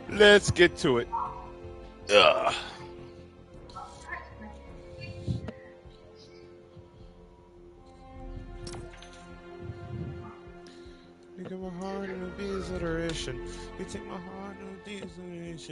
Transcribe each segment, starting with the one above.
Let's get to it. Ugh. You take my heart and be consideration. You take my heart and be consideration.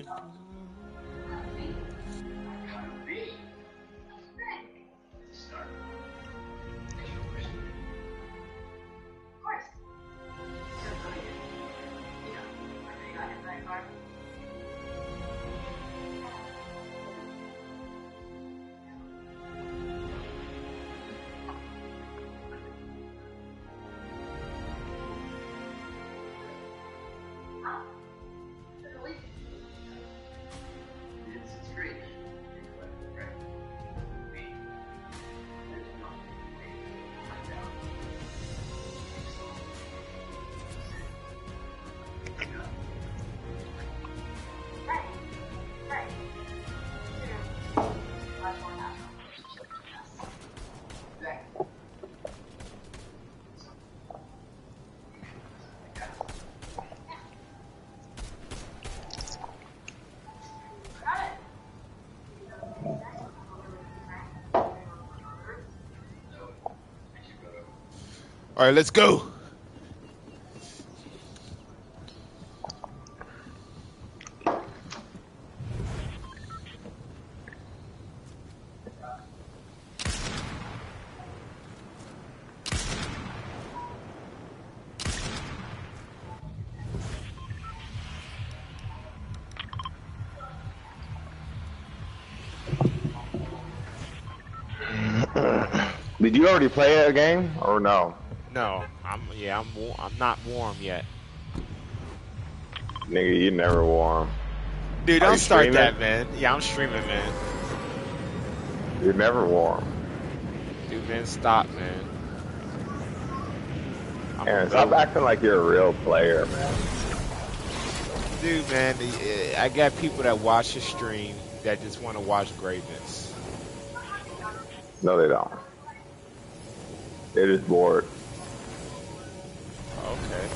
All right, let's go. Did you already play a game or no? No, I'm not warm yet. Nigga, you never warm. Dude, Are don't you start streaming? that, man. Yeah, I'm streaming, man. You're never warm. Dude, man, stop, man. Aaron, stop acting like you're a real player, man. Dude, man, I got people that watch the stream that just want to watch greatness. No, they don't. They're just bored. Okay.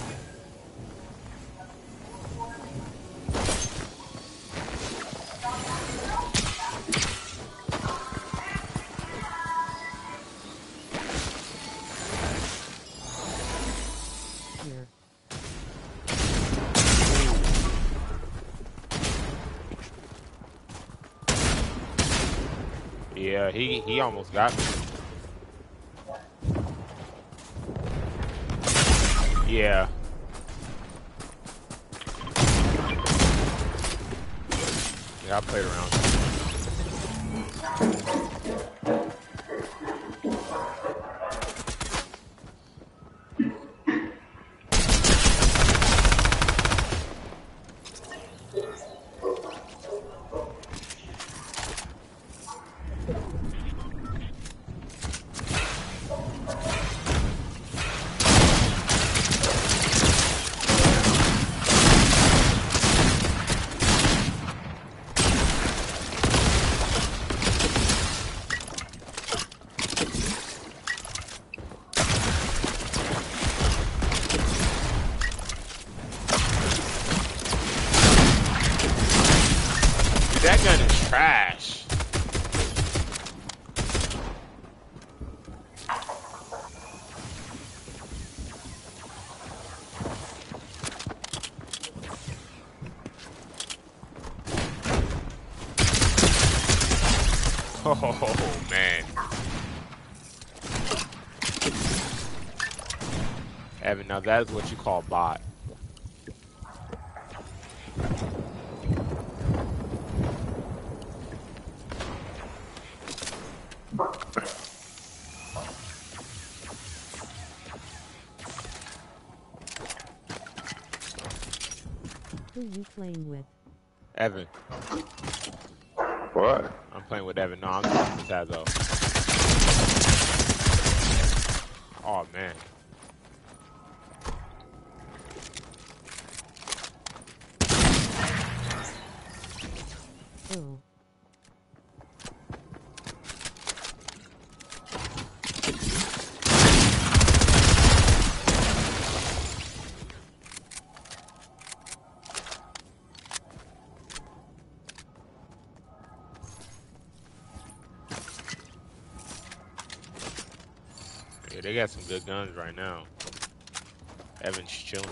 Yeah, he almost got me. Yeah. Yeah, I played around. That gun is trash. Oh, man. Evan, now that is what you call bot. Who you playing with? Evan. What? I'm playing with Evan. No, I'm talking to Tazo. Oh, man. Ooh. Yeah, they got some good guns right now. Evan's chilling.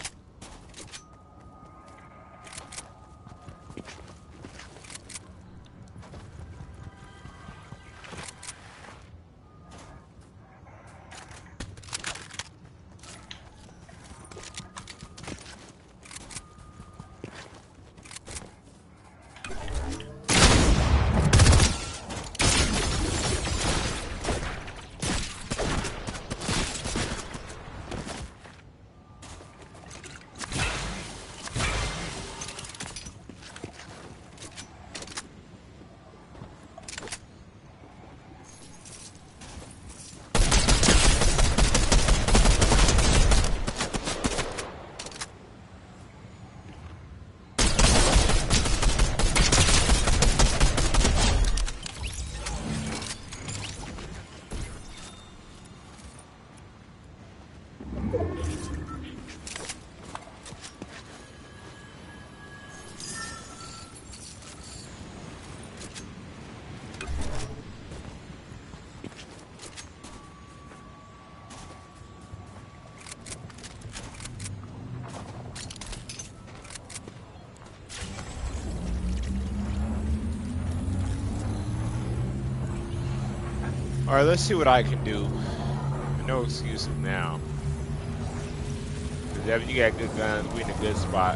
All right, let's see what I can do. No excuses now. Because Evan, you got good guns. We in a good spot.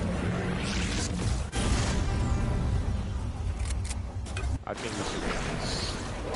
I think we should win this.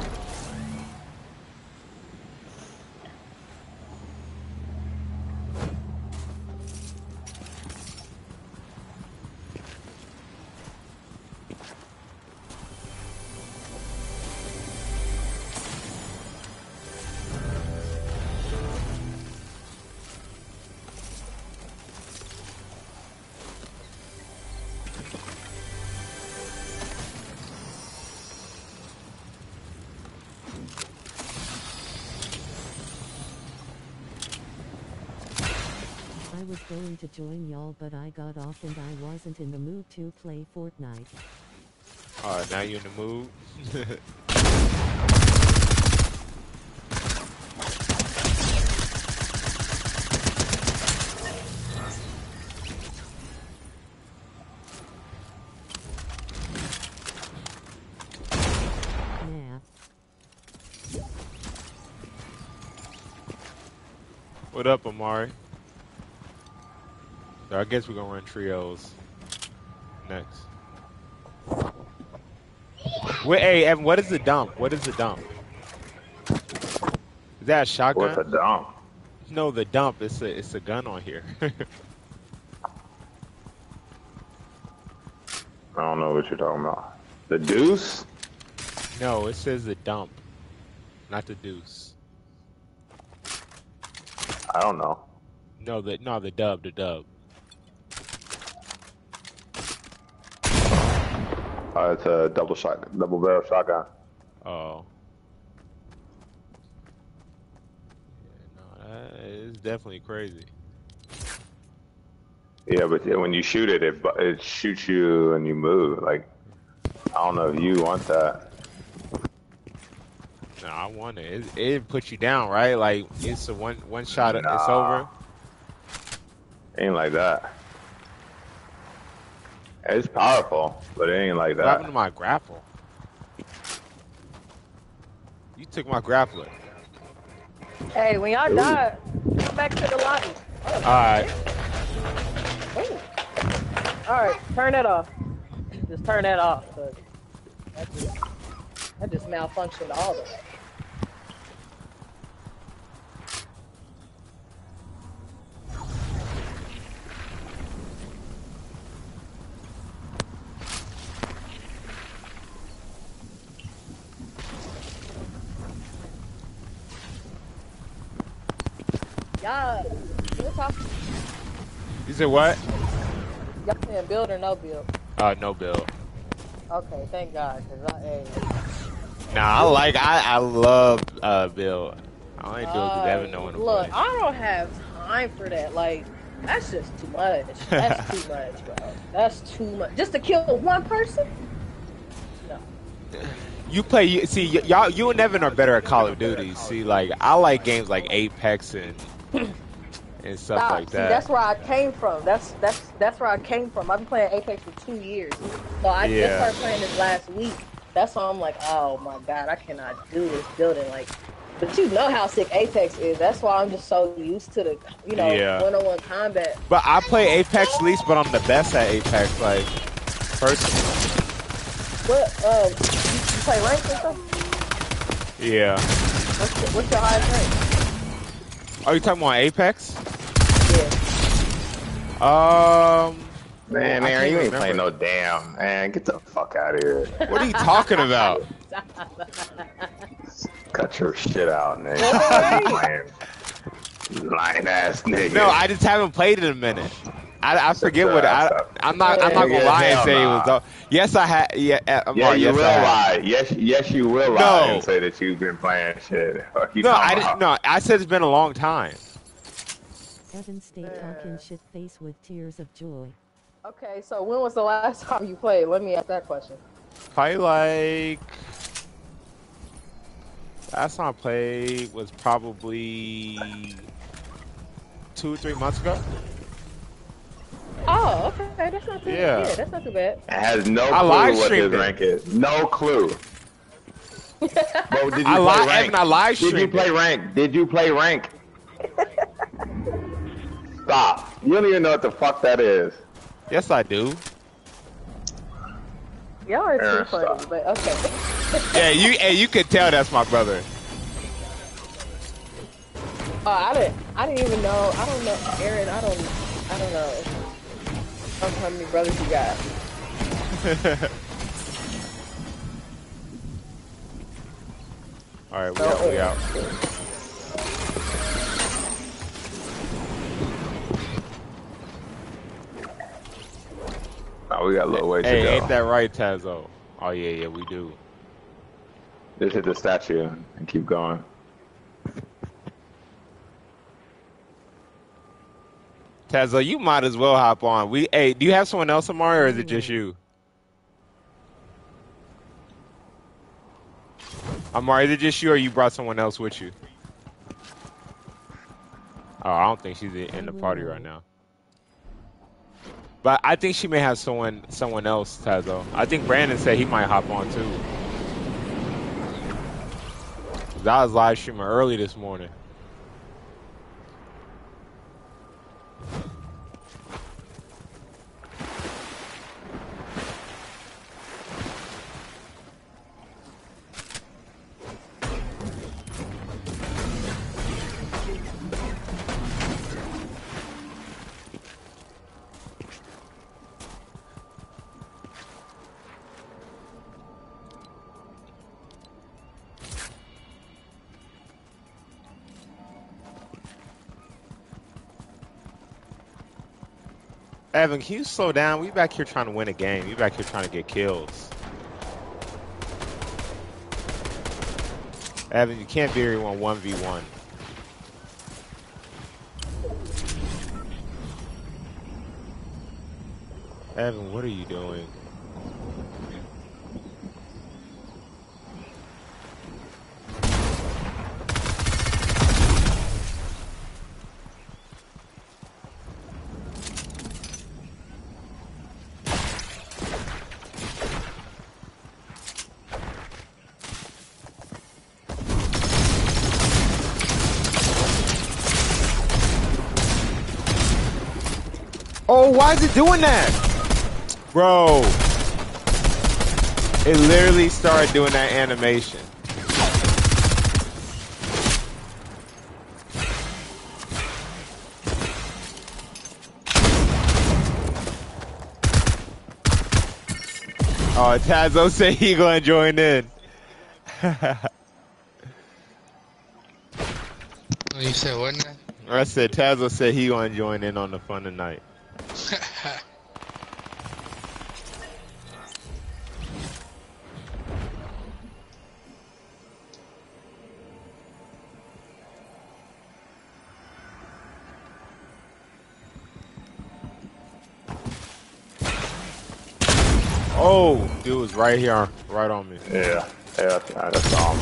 I was going to join y'all, but I got off and I wasn't in the mood to play Fortnite. All right, now you're in the mood. Nah. What up, Amari? So I guess we're gonna run trios next. Wait, hey, Evan, what is the dump? What is the dump? Is that a shotgun? What's a dump? No, the dump. It's a gun on here. I don't know what you're talking about. The deuce? No, it says the dump, not the deuce. I don't know. No, the dub, the dub. It's a double barrel shotgun. Oh. Yeah, no, that is definitely crazy. Yeah, but when you shoot it, it shoots you and you move. Like, I don't know if you want that. No, I want it. It puts you down, right? Like it's a one shot. Nah. It's over. Ain't like that. It's powerful, but it ain't like What happened that. to my grapple? You took my grappler. Hey, when y'all die, come back to the lobby. All right. Ooh. All right, turn that off. Just turn that off. Cause that just malfunctioned all of it. Y'all, we're talking. You said what? Y'all saying build or no build? No build. Okay, thank God, cause Nah, I love build. I only do it because Evan know when to look, play. I don't have time for that. Like, that's just too much. That's too much, bro. That's too much. Just to kill one person? No. You play. See, y'all. You and Evan are better at Call of Duty. See, like I like games like Apex and stuff Stop. like See, that. that's where I came from. That's where I came from. I've been playing Apex for 2 years. So I just Yeah. started playing this last week. That's why I'm like, oh my god, I cannot do this building. Like, but you know how sick Apex is. That's why I'm just so used to the, Yeah. one-on-one combat. But I play Apex least, but I'm the best at Apex. Like personally. What? You play ranked or something? Yeah. What's your highest rank? Are you talking about Apex? Yeah. Man, I Aaron, can't you ain't remember. playing no damn. Man, get the fuck out of here. What are you talking about? Cut your shit out, nigga. I be playing. Lying ass nigga. No, I just haven't played it in a minute. I forget what I'm not gonna Nigga, lie and hell say it nah. was. Yes, I had. Yeah, Yeah, you yes, will I have. lie. Yes, you will lie No. and say that you've been playing shit. You No, talking I didn't. about? No, I said it's been a long time. Evan stayed talking shit face with tears of joy. Okay, so when was the last time you played? Let me ask that question. Probably like last time I played was probably 2 or 3 months ago. Oh, okay, that's not too Yeah. bad. That's not too bad. It has no I clue live what his streamed it. rank is. No clue. Bro, did you I play live rank? Evan. I live Did you streamed play it. rank? Did you play rank? Stop. You don't even know what the fuck that is. Yes, I do. Y'all are too Aaron, funny, stop. but okay. Yeah, you could tell that's my brother. Oh, I didn't even know. I don't know, Aaron. I don't know. How many brothers you got? All right, we out. Oh, we got a little way to Hey, go. ain't that right, Tazo? Oh yeah, we do. Just hit the statue and keep going. Tazo, you might as well hop on. Hey, do you have someone else tomorrow, or is it just you? Amar, is it just you, or you brought someone else with you? Oh, I don't think she's in the party right now. But I think she may have someone else, Tazo. I think Brandon said he might hop on too. 'Cause I was live streaming early this morning. Evan, can you slow down? We back here trying to win a game. You back here trying to get kills. Evan, you can't be everyone 1v1. Evan, what are you doing? Oh, why is it doing that? Bro. It literally started doing that animation. Oh, Tazo said he gonna join in. You said what now? I said Tazo said he gonna join in on the fun tonight. Oh, dude was right here, right on me. Yeah. Yeah, that's all.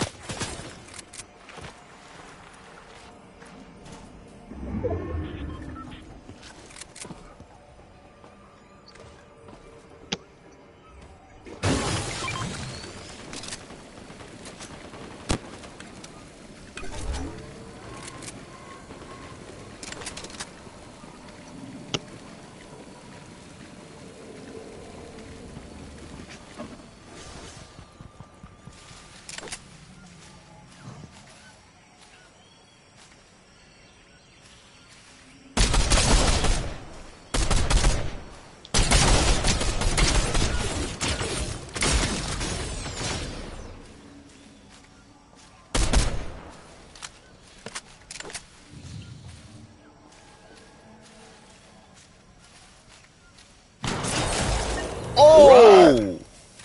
Oh!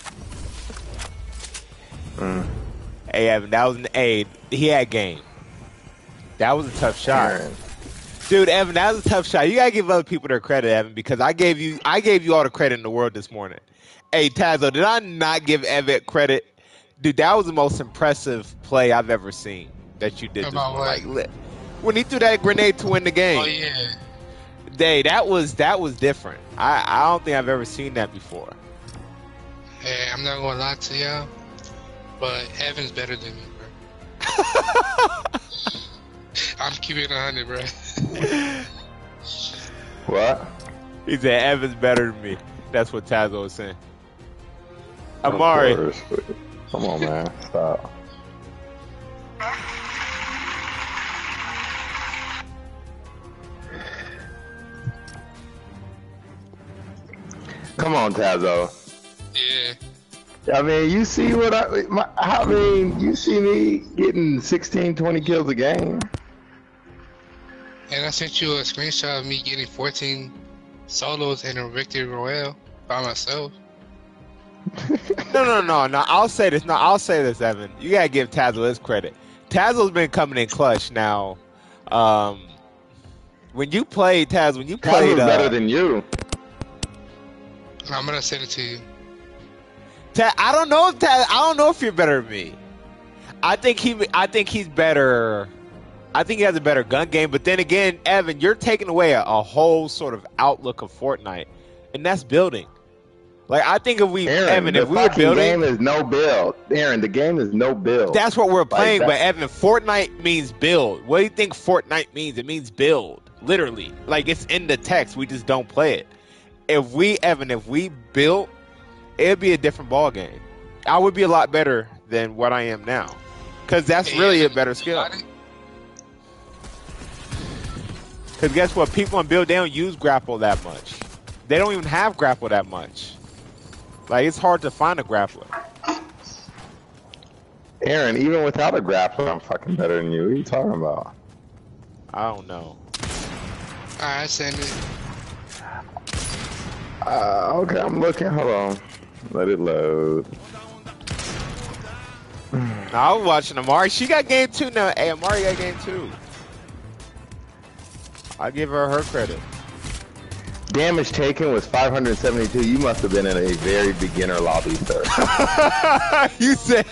Mm. Hey, Evan, that was an A. He had game. That was a tough shot. Aaron. Dude, Evan, that was a tough shot. You gotta give other people their credit, Evan, because I gave you all the credit in the world this morning. Hey, Tazo, did I not give Evan credit? Dude, that was the most impressive play I've ever seen that you did this About morning. what? Like, when he threw that grenade to win the game. Oh yeah. Day, that was different. I don't think I've ever seen that before. Hey, I'm not gonna lie to y'all, but Evan's better than me, bro. I'm keeping it 100, bro. What? He said Evan's better than me. That's what Tazo was saying. Amari. Of course. Come on, man. Stop. Come on, Tazo. Yeah. I mean, you see what I mean, you see me getting 16, 20 kills a game. And I sent you a screenshot of me getting 14 solos and a victory royale by myself. No. I'll say this. No, I'll say this, Evan. You gotta give Tazo his credit. Tazo's been coming in clutch now. When you played Tazo's better than you. I'm gonna send it to you. I don't know if you're better than me. I think he's better. I think he has a better gun game. But then again, Evan, you're taking away a whole sort of outlook of Fortnite, and that's building. Like, I think if we building, game is no build. Aaron, the game is no build. That's what we're playing. But Evan, Fortnite means build. What do you think Fortnite means? It means build, literally. Like, it's in the text. We just don't play it. If we built, it'd be a different ball game. I would be a lot better than what I am now, because that's really a better skill. Because guess what? People on build, they don't use grapple that much. They don't even have grapple that much. Like, it's hard to find a grappler. Aaron, even without a grappler, I'm fucking better than you. What are you talking about? I don't know. Alright, send it. Okay, I'm looking. Hold on. Let it load. I was watching Amari. She got game 2 now. Hey, Amari got game 2. I give her credit. Damage taken was 572. You must have been in a very beginner lobby, sir. You said.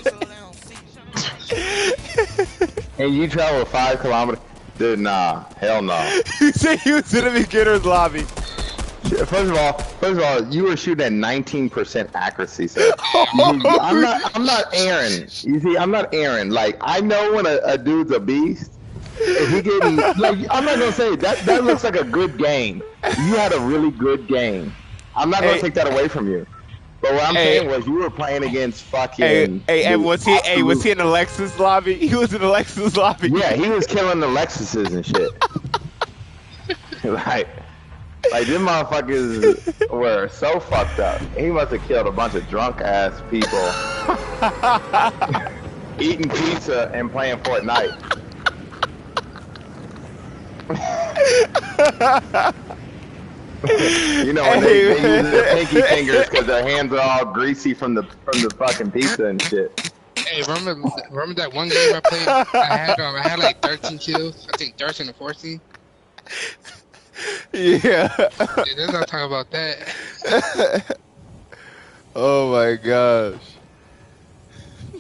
And you travel 5 kilometers. Dude, nah. Hell no. You said you was in a beginner's lobby. First of all, you were shooting at 19% accuracy, sir. I'm not Aaron. You see, I'm not Aaron. Like, I know when a dude's a beast. If he getting, like, I'm not gonna say that looks like a good game. You had a really good game. I'm not gonna take that away from you. But what I'm saying was you were playing against fucking. And was he in the Lexus lobby? He was in the Lexus lobby. Yeah, he was killing the Lexuses and shit. like them motherfuckers were so fucked up. He must have killed a bunch of drunk ass people eating pizza and playing Fortnite. You know, when they use their pinky fingers because their hands are all greasy from the fucking pizza and shit. Hey, remember that one game I played? I had like 13 kills. I think 13 or 14. Yeah. Let's not talk about that. Oh my gosh.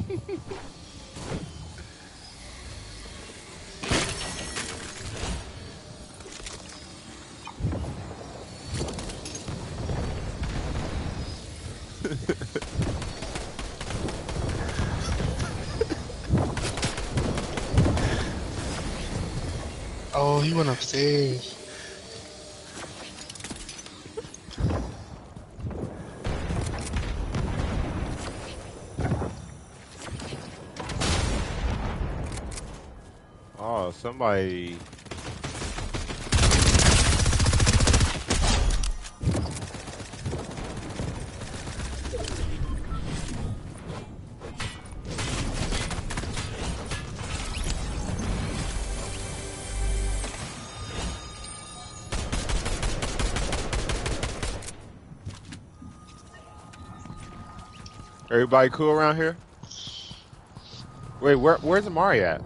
Oh, he went upstairs. Oh, somebody. Everybody cool around here? Wait, where's Amari at?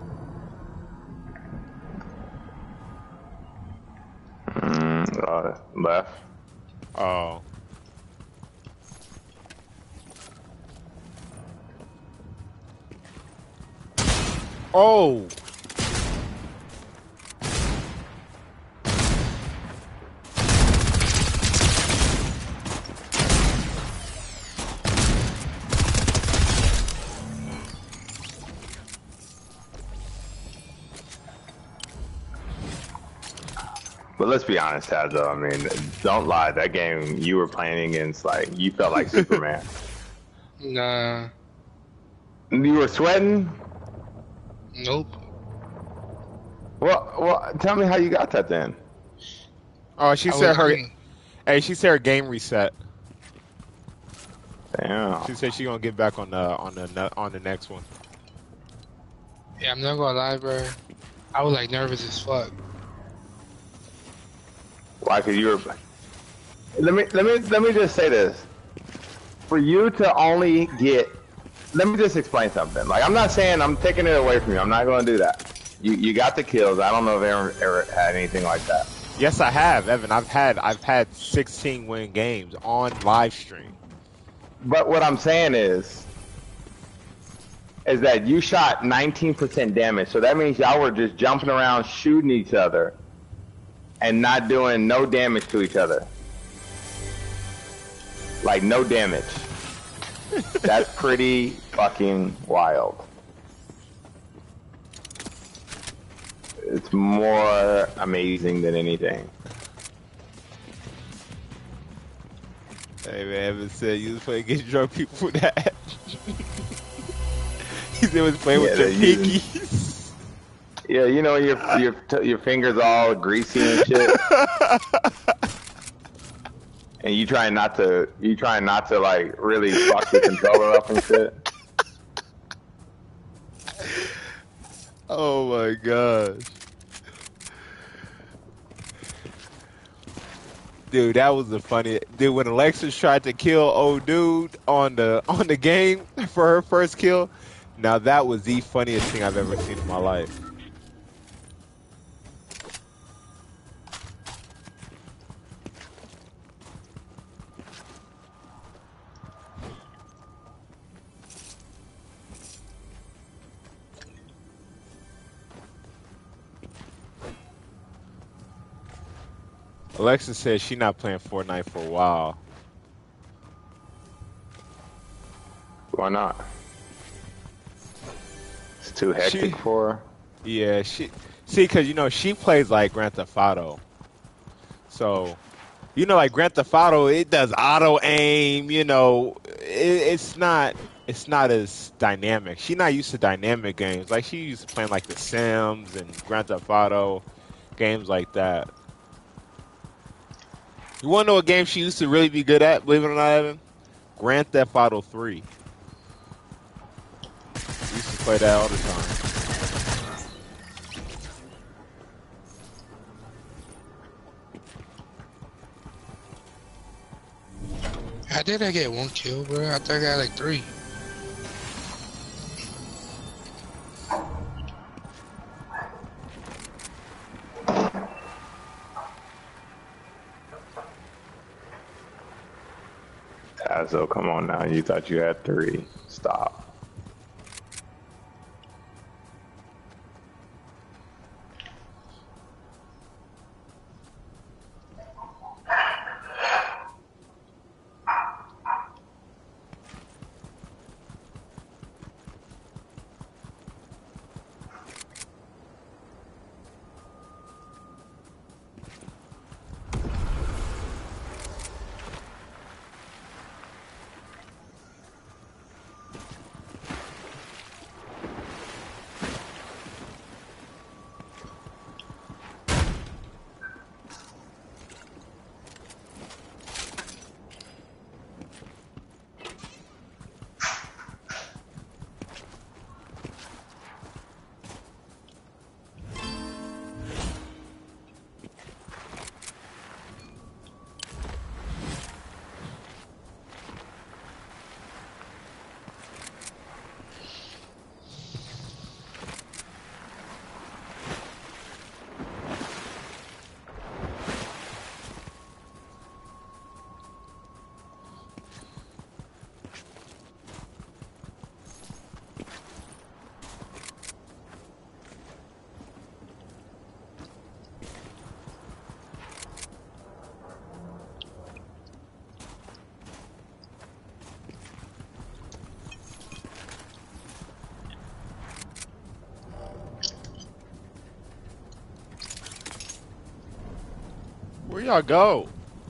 Left. Oh. Oh. But let's be honest, Tazo. I mean, don't lie. That game you were playing against, like, you felt like Superman. Nah. You were sweating? Nope. Well, tell me how you got that then. Oh, she I said was her. green. Hey, she said her game reset. Damn. She said she gonna get back on the next one. Yeah, I'm not gonna lie, bro. I was like nervous as fuck. Why? Cause you were. Let me just say this. For you to only get, let me just explain something. Like, I'm not saying I'm taking it away from you. I'm not gonna do that. You got the kills. I don't know if Aaron ever had anything like that. Yes, I have, Evan. I've had 16 win games on live stream. But what I'm saying is that you shot 19% damage. So that means y'all were just jumping around shooting each other and not doing no damage to each other. Like, no damage. That's pretty fucking wild. It's more amazing than anything. Hey man, Evan said you was playing against drunk people for that. He said was playing with your pinkies. Yeah, you know your fingers all greasy and shit. And you trying not to like really fuck the controller up and shit. Oh my gosh. Dude, that was the funny. Dude, when Alexis tried to kill old dude on the game for her first kill, now that was the funniest thing I've ever seen in my life. Alexa says she's not playing Fortnite for a while. Why not? It's too hectic for her. Yeah, see, because you know she plays like Grand Theft Auto, so you know, like Grand Theft Auto, it does auto aim. You know, it's not as dynamic. She's not used to dynamic games. Like she used to playing like The Sims and Grand Theft Auto games like that. You want to know a game she used to really be good at? Believe it or not, Evan, Grand Theft Auto 3. We used to play that all the time. How did I get 1 kill, bro? I thought I got like 3. Tazo, come on now. You thought you had 3. Stop. Where y'all go?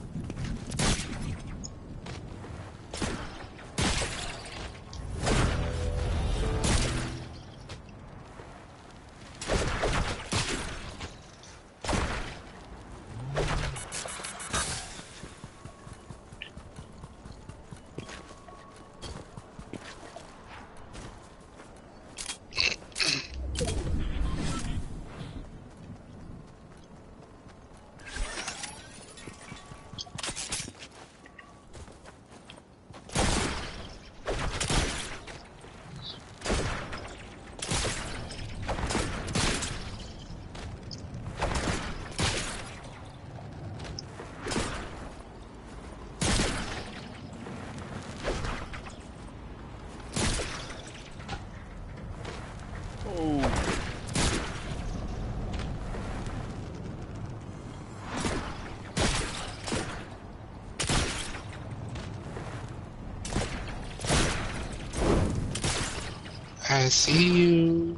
I see you.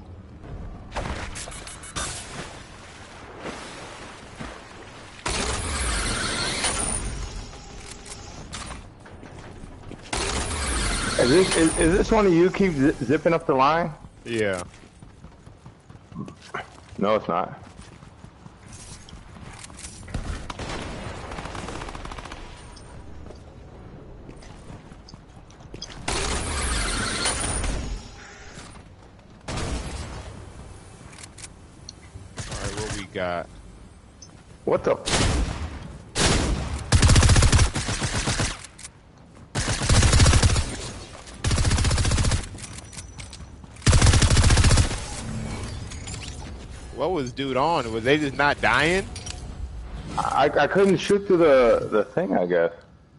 Is this one of you keep zipping up the line? Yeah. No, it's not. Alright, what we got? What the? What was dude on? Was they just not dying? I couldn't shoot through the thing, I guess.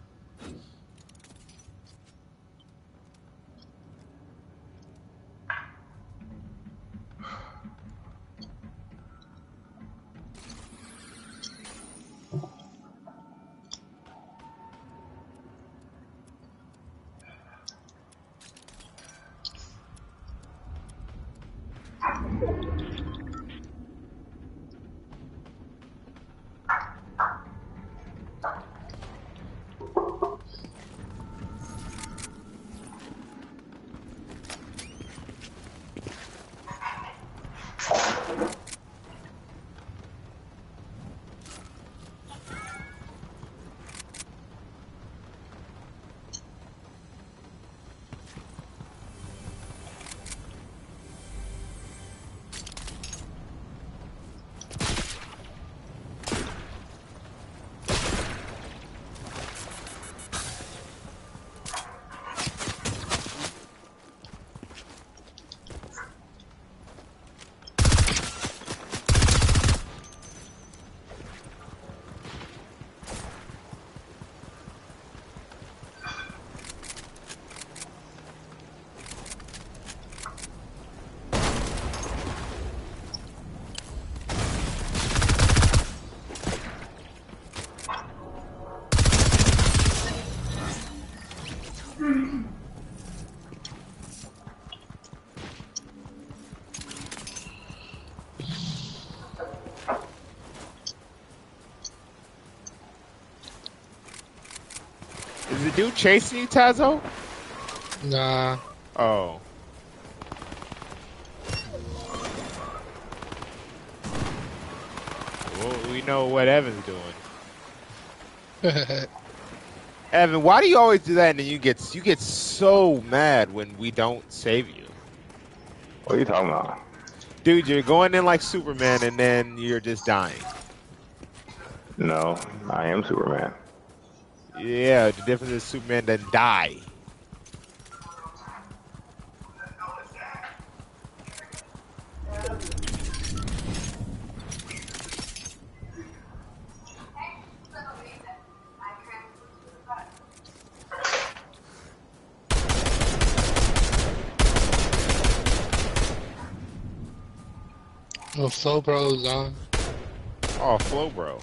Is the dude chasing you, Tazo? Nah. Oh. Well, we know what Evan's doing. Evan, why do you always do that and then you get so mad when we don't save you? What are you talking about? Dude, you're going in like Superman and then you're just dying. No, I am Superman. Yeah, the difference is Superman doesn't die. Oh, Flow Bro's on. Oh, Flow Bro.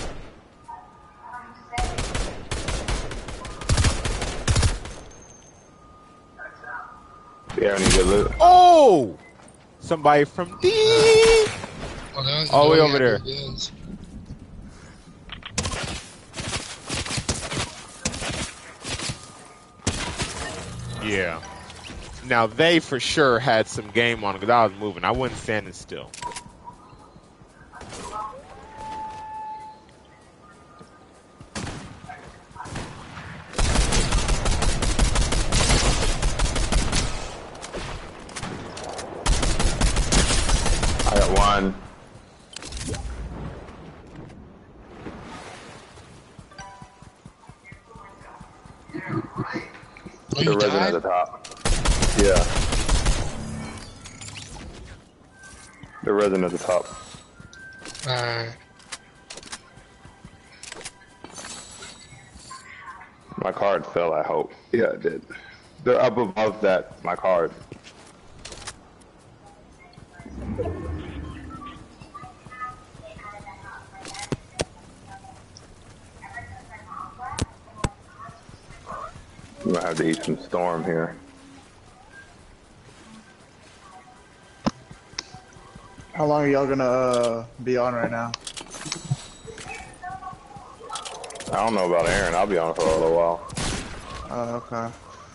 Yeah, I need to loot. Oh! Somebody from D. Well, All the way over there. Yeah. Now they for sure had some game on because I was moving. I wasn't standing still. I got one. Oh, The you resin died? at the top. Yeah. The resin at the top. My card fell, I hope. Yeah, it did. They're up above that, my card. I'm gonna have to eat some storm here. How long are y'all gonna be on right now? I don't know about Aaron. I'll be on for a little while. Okay.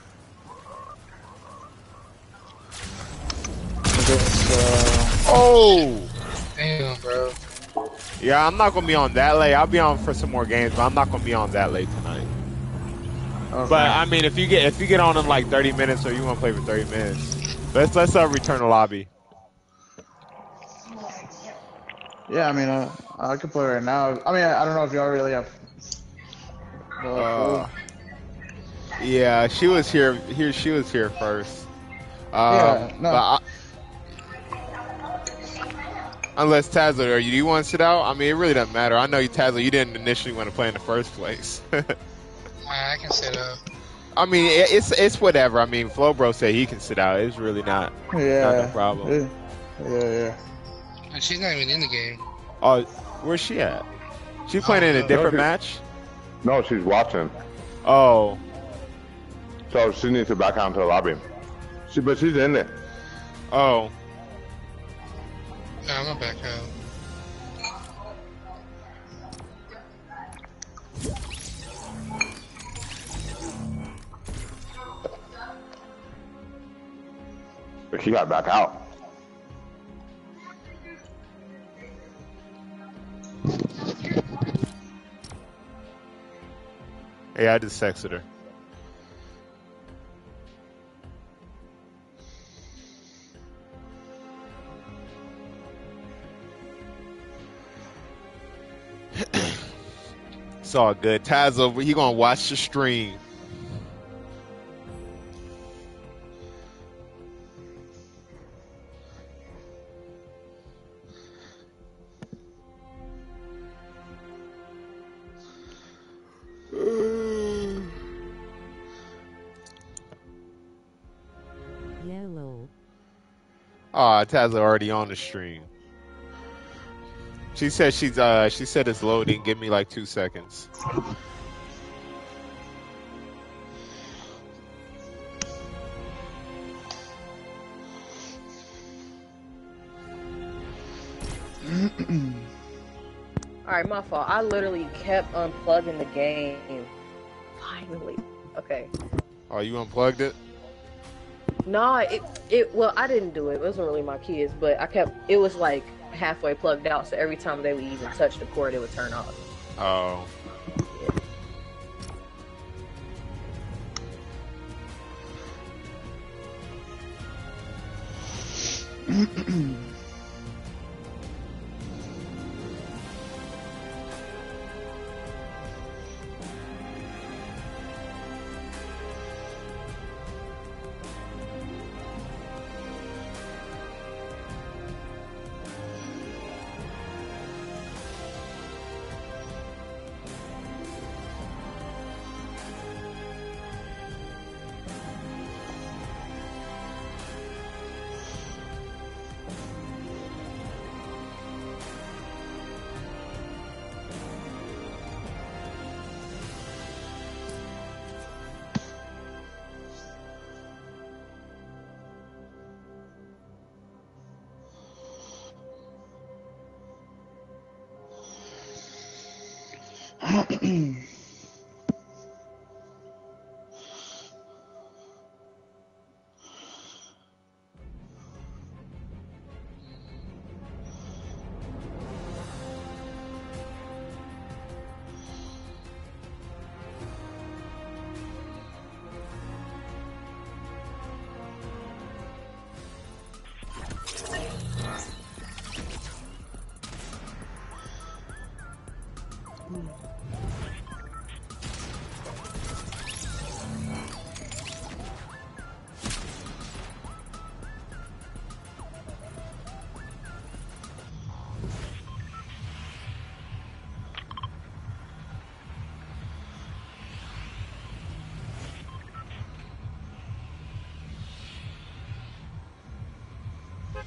I guess, Oh! Damn, bro. Yeah, I'm not gonna be on that late. I'll be on for some more games, but I'm not gonna be on that late tonight. okay. But I mean, if you get on in like 30 minutes, or you want to play for 30 minutes, let's return to lobby. Yeah, I mean, I could play right now. I mean, I don't know if y'all really have. Yeah, she was here. She was here first. Yeah, no. But unless Tazler, do you want to sit out? I mean, it really doesn't matter. I know you, Tazler. You didn't initially want to play in the first place. I can sit up. I mean, it's whatever. I mean, Flowbro said he can sit out. It's really not no problem. Yeah. And she's not even in the game. Oh, where's she at? She's playing in a different match? No, she's watching. Oh. So she needs to back out into the lobby. But she's in there. Oh. I'm gonna back out. But she got back out. Yeah, I just texted her. It's all good. Taz over. He gonna watch the stream. Yellow. Ah, Taz already on the stream. She said she said it's loading. Give me like 2 seconds. Alright, my fault. I literally kept unplugging the game. Finally. Okay. Oh, you unplugged it? No, well, I didn't do it. It wasn't really my kids, but it was like halfway plugged out, so every time they would even touch the cord, it would turn off. Oh.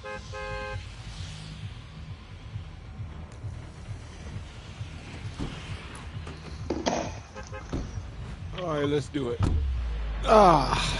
All right, let's do it. Ah.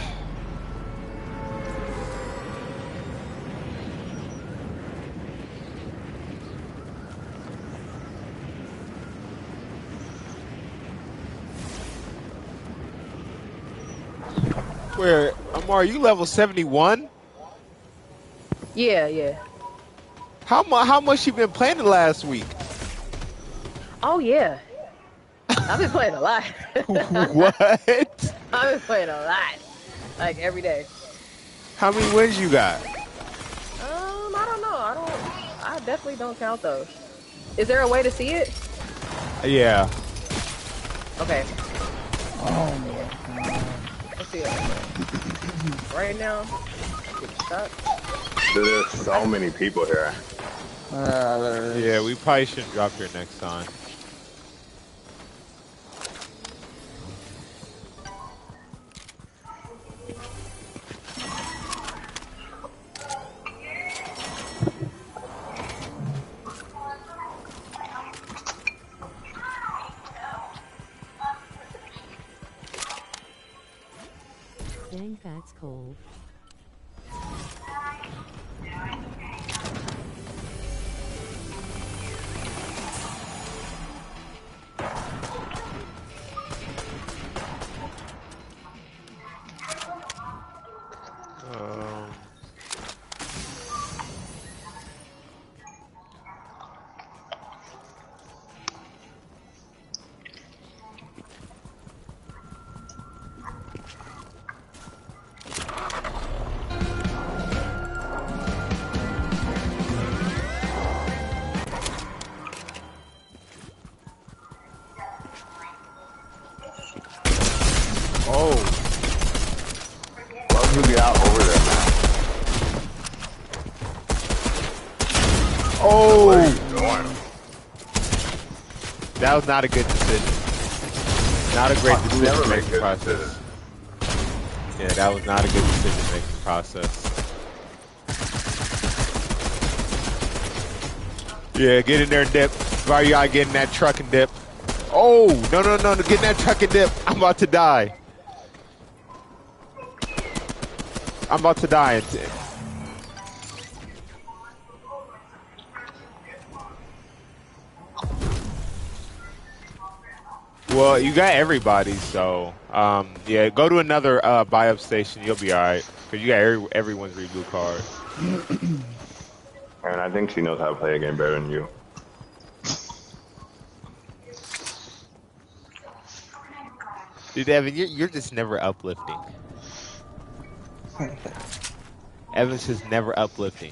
Where, Amar, you level 71? Yeah, yeah. How much you been playing the last week? Oh yeah. I've been playing a lot. What? I've been playing a lot. Like every day. How many wins you got? I don't know. I definitely don't count those. Is there a way to see it? Yeah. Okay. Oh my god. Let's see it. Right now. Get stuck. There's so many people here. There it is. Yeah, we probably shouldn't drop here next time. Dang, that's cold. Um, oh, Love to get out over there, man. oh! Where are you going? That was not a good decision. Not a great You never decision make making good process. decisions. Yeah, that was not a good decision making process. Yeah, get in there and dip. Why you gotta get in that truck and dip? Oh, no, get in that truck and dip. I'm about to die. I'm about to die. Well, you got everybody, so yeah, go to another buy-up station. You'll be all right because you got everyone's reboot card. And I think she knows how to play a game better than you. Dude, Evan, you're just never uplifting. Evan's just never uplifting.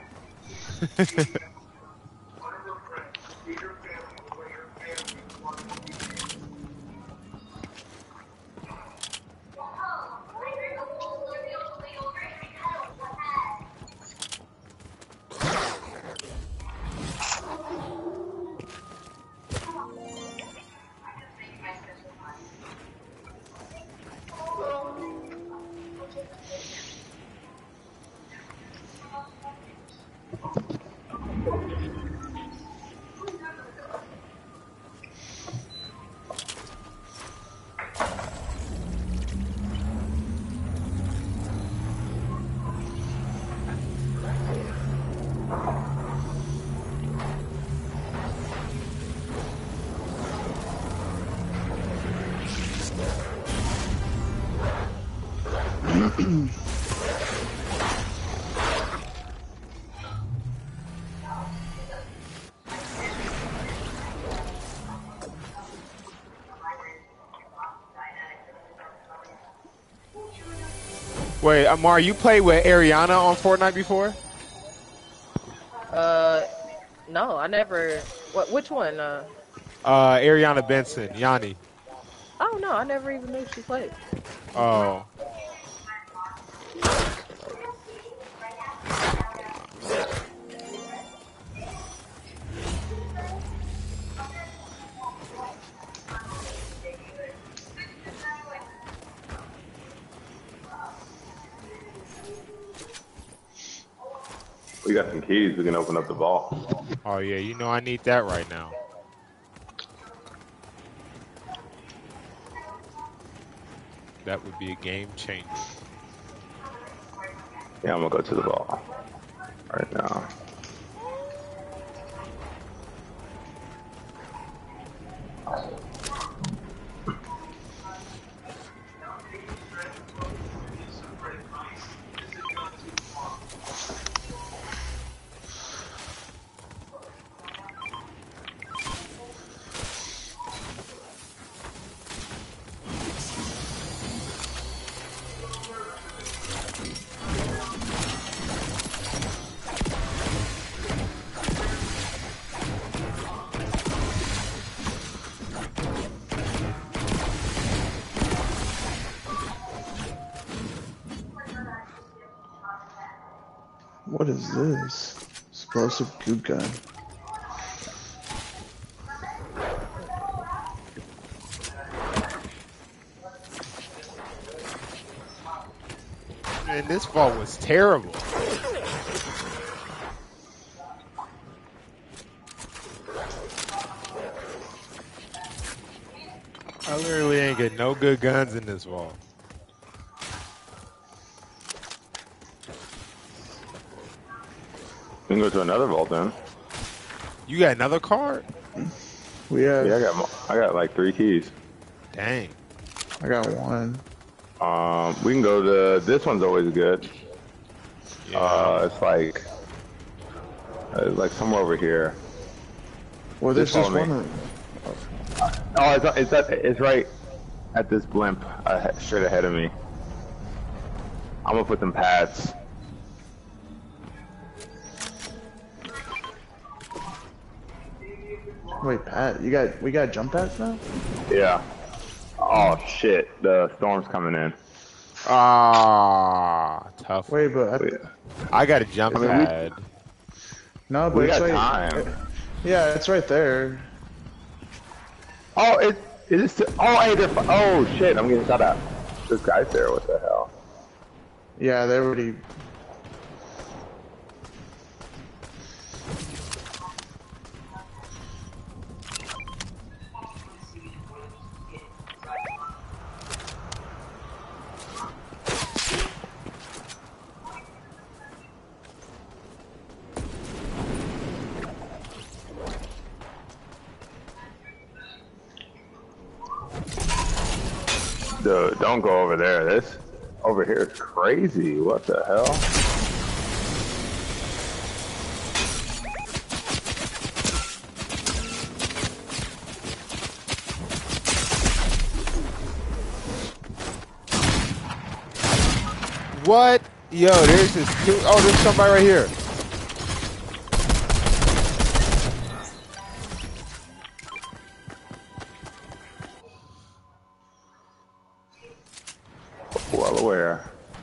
Wait, Amar, you played with Ariana on Fortnite before? No, I never. What? Which one? Ariana Benson, Yanni. Oh no, I never even knew she played. Oh. We got some keys. We can open up the vault. Oh yeah, you know I need that right now. That would be a game changer. Yeah, I'm gonna go to the vault right now. What is this? Explosive goo gun. Man, this vault was terrible. I literally ain't get no good guns in this vault. We can go to another vault then. You got another card? We have. Yeah, I got like 3 keys. Dang. I got one. We can go to this one's always good. Yeah. It's like somewhere over here. Well, there's Just just follow me. one. Oh, it's right at this blimp straight ahead of me. I'm gonna put them pads. Wait, Pat, we got jump pads now? Yeah. Oh shit, the storm's coming in. Ah, tough. Wait, but I got a jump I mean, pad. no, but We it's got right. time. Yeah, it's right there. Oh, it is. Oh, hey, oh shit, I'm getting shot at. This guy's there. What the hell? Yeah, they already. Dude, don't go over there. This over here is crazy. What the hell? What? Yo, there's this dude. Oh, there's somebody right here. Well aware.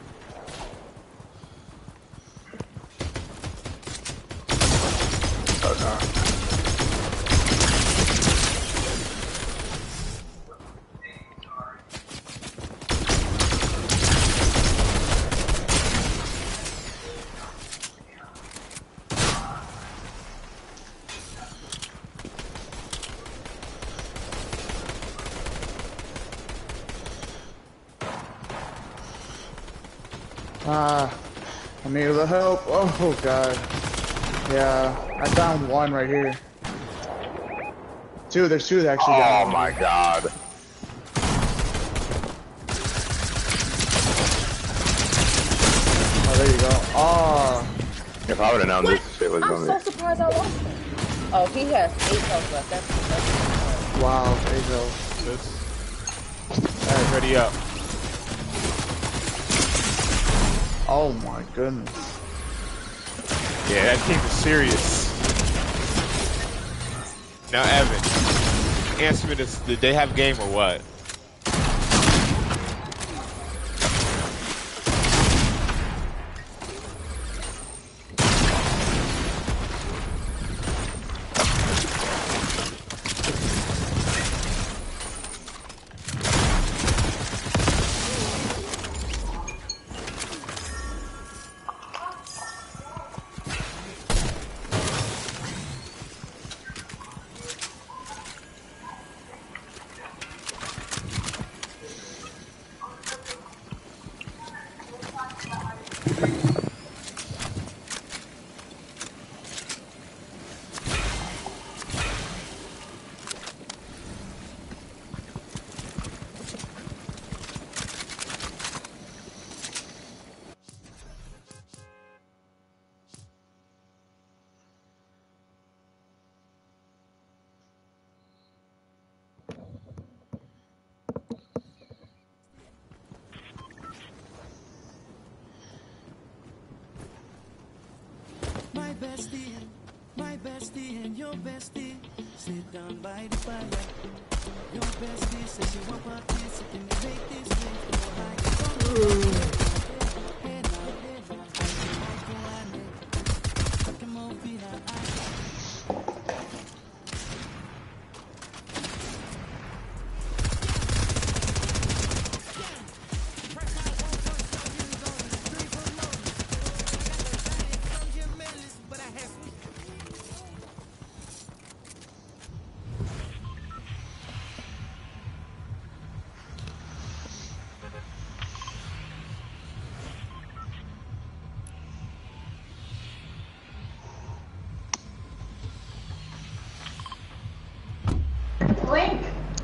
I need the help. Oh god. Yeah, I found one right here. Two, there's two that actually Oh got my god. Oh, there you go. Oh, If I would have known this shit was I'm gonna so surprised I lost him. Oh, he has 8 health left. That's wow, there you go. Alright, ready up. Oh my goodness. Yeah, that team is serious. Now, Evan, answer me this. Did they have game or what? My bestie and your bestie sit down by the fire. Your bestie says she want parties, so can you make this place go higher? Hey now, I can move it out. Link.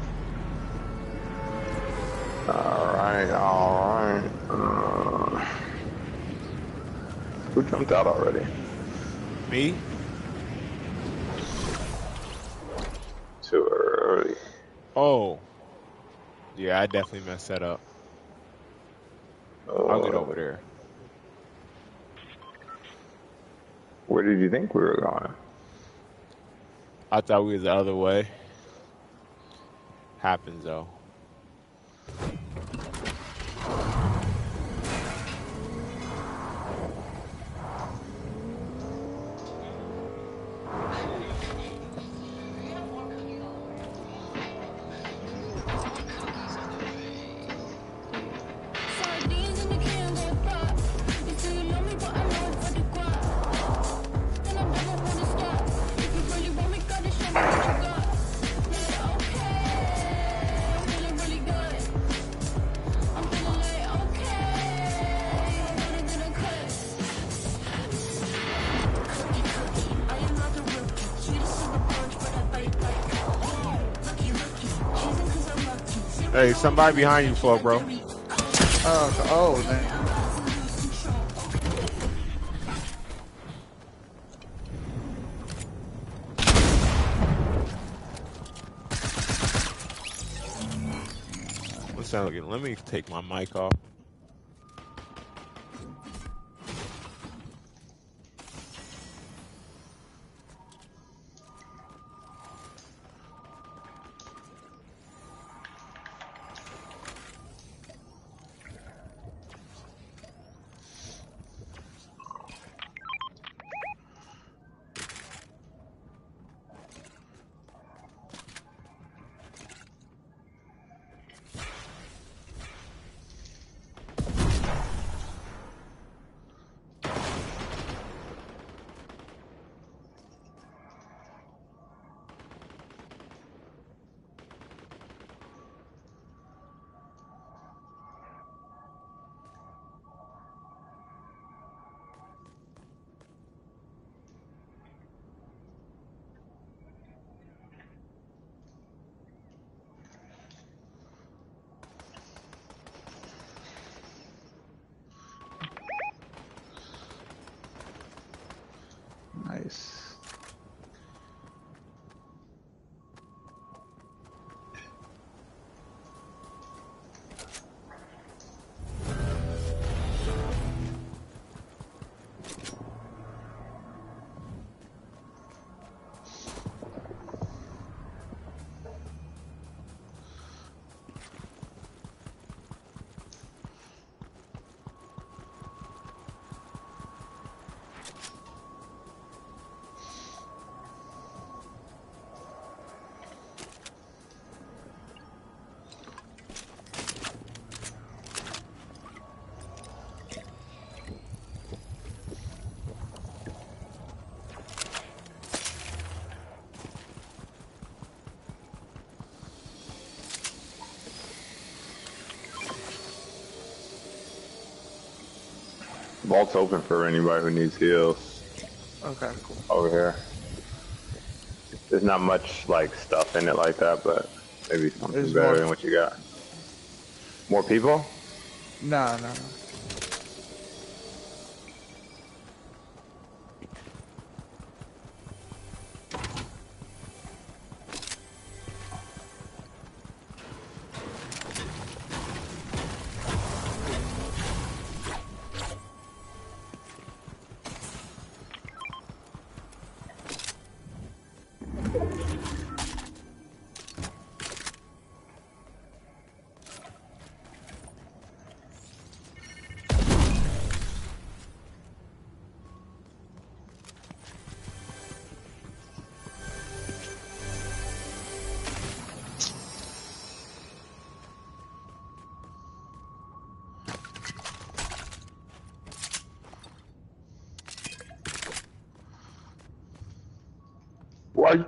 Alright. Who jumped out already? Me? Too early. Oh. Yeah, I definitely messed that up. I'll get over there. Where did you think we were going? I thought we was the other way. Happens though. Hey, somebody behind you, Flo, bro. Oh, man. What's that looking? Let me take my mic off. Vault's open for anybody who needs heals Okay, cool. over here. There's not much like stuff in it like that, but maybe something There's better more. than what you got. More people? No. Why?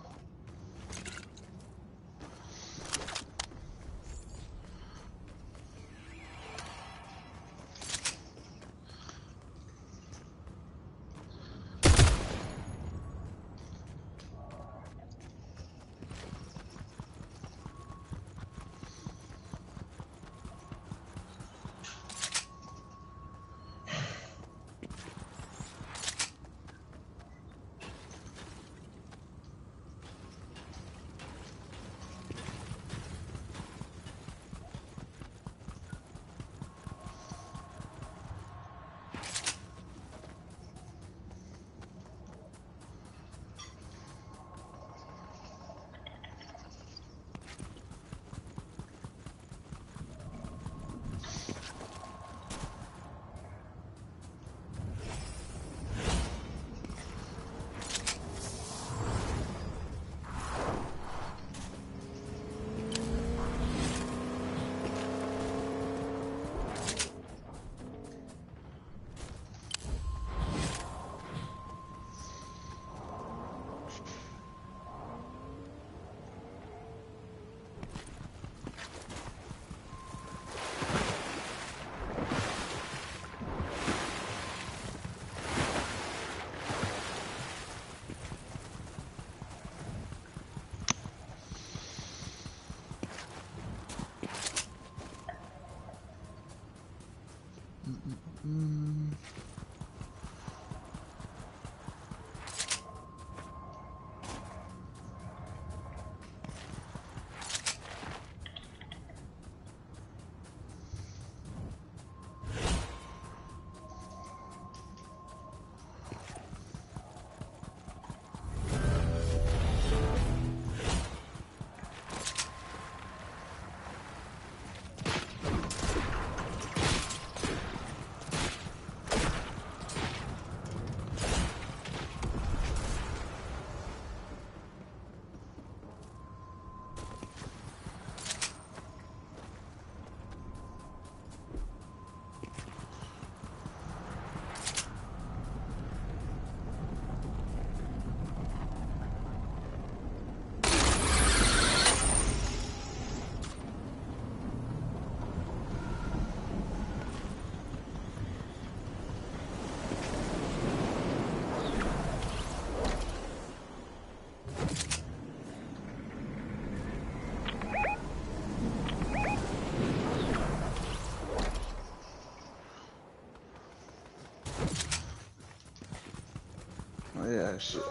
Oh, yeah, shit.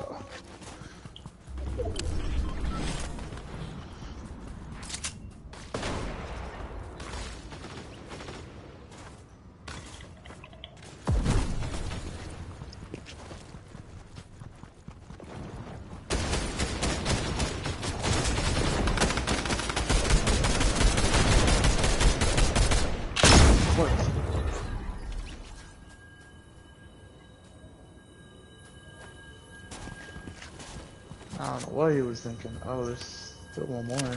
I don't know what he was thinking. Oh, there's still one more.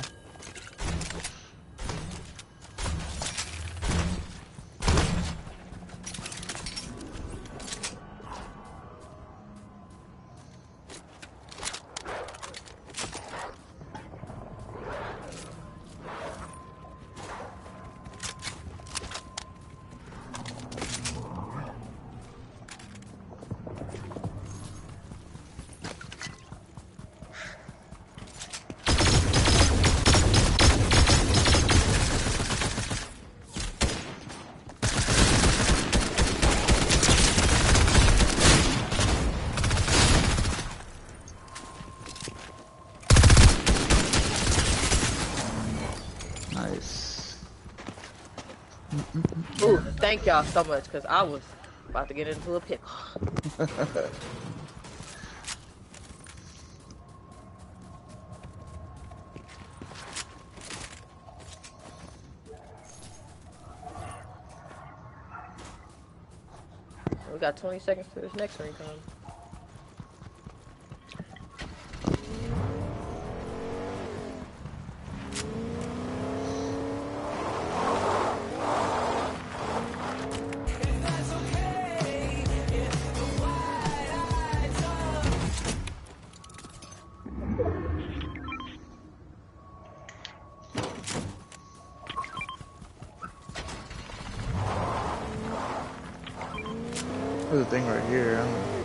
Ooh, thank y'all so much, cause I was about to get into a pickle. We got 20 seconds to this next ring come. There's a thing right here.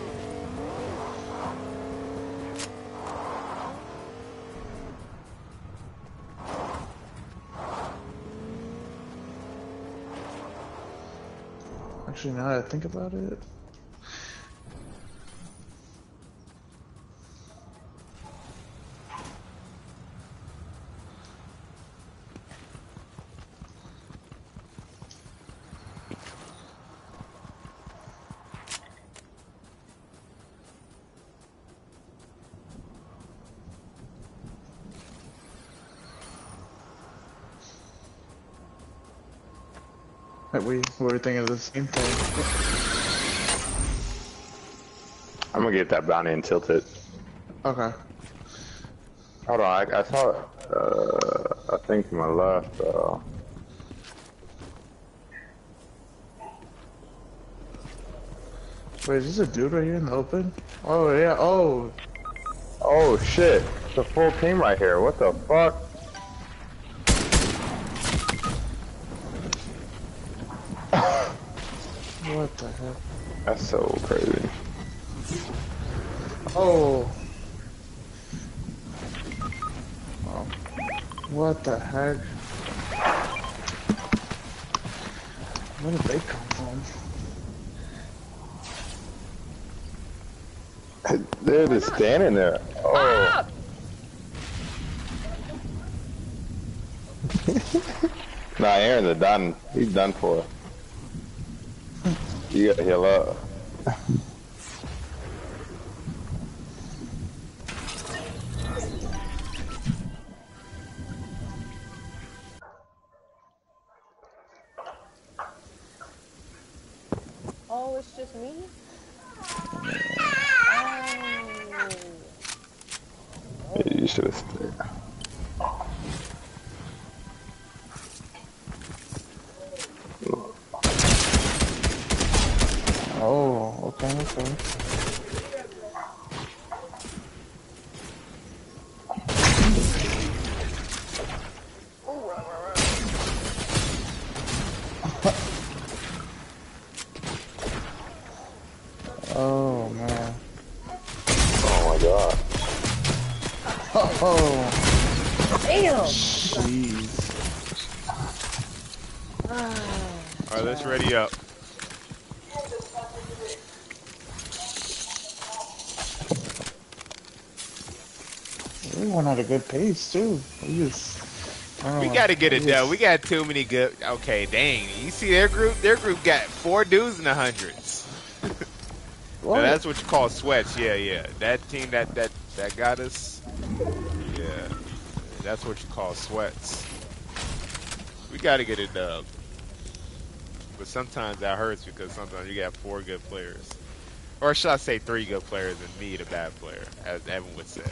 Actually, now that I think about it. Like we were thinking of the same thing. I'm gonna get that bounty and tilt it. Okay. Hold on, I saw a thing to my left. Wait, is this a dude right here in the open? Oh yeah. Oh. Oh shit! It's a full team right here. What the fuck? What the heck? That's so crazy. Oh. Oh. What the heck? Where did they come from? They're just standing there. Oh. Ah! Nah, Aaron's done. He's done for. You gotta heal up. Oh, it's just me? You should have stayed. Oh, okay, okay. Oh man. Oh my god. Oh. Damn! Jeez. Alright, let's ready up. We went at a good pace too. We just. We gotta get it done. We got too many good. Okay, dang. You see their group? Their group got 4 dudes in the hundreds. So that's what you call sweats. Yeah, yeah. That team that got us. Yeah, that's what you call sweats. We gotta get it done. But sometimes that hurts because sometimes you got 4 good players, or should I say 3 good players and me the bad player, as Evan would say.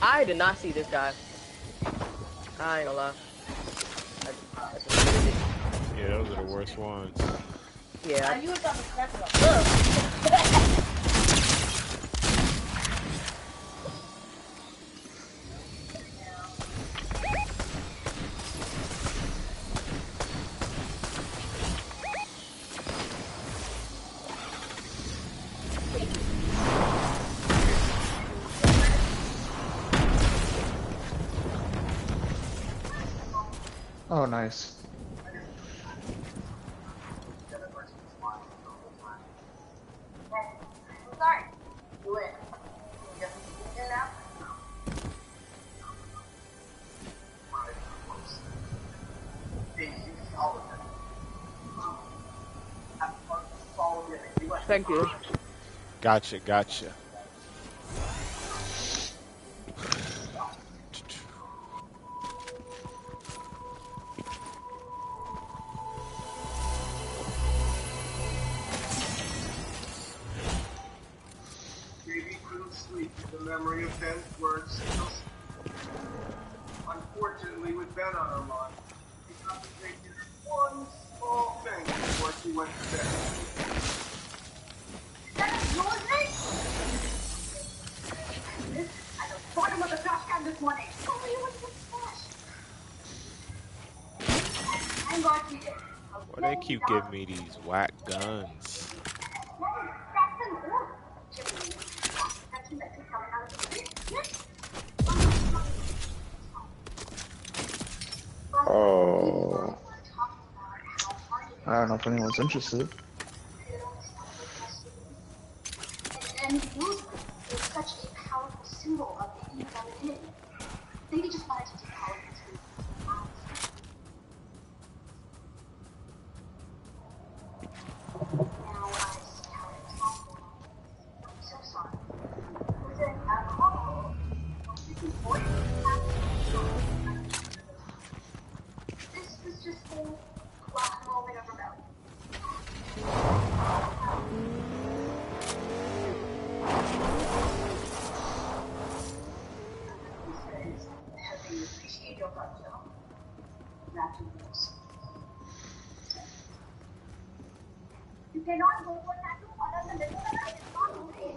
I did not see this guy. I ain't gonna lie. I just did it. Yeah, those are the worst ones. Yeah. You was on the snap of Oh, nice. sorry. You in? Just in now? Thank you. Gotcha, gotcha. Baby couldn't sleep with the memory of Ben's words. Unfortunately, with Ben on her mind, she contemplated one small thing before she went to bed. That is yours, Nick? I just bought him with a trash can this morning. Oh, you was the trash. I'm glad you did. Why they keep giving me these whack guns? Oh. I don't know if anyone's interested. And Roosevelt is such a powerful symbol of the femininity. I think he just wanted to do politics. Now I see how it is possible. I'm so sorry. Was it alcohol? This was just a last moment of rebellion. Heavy appreciate your love, Joe. Not too much. You cannot go for tattoo other than this one. It's not okay.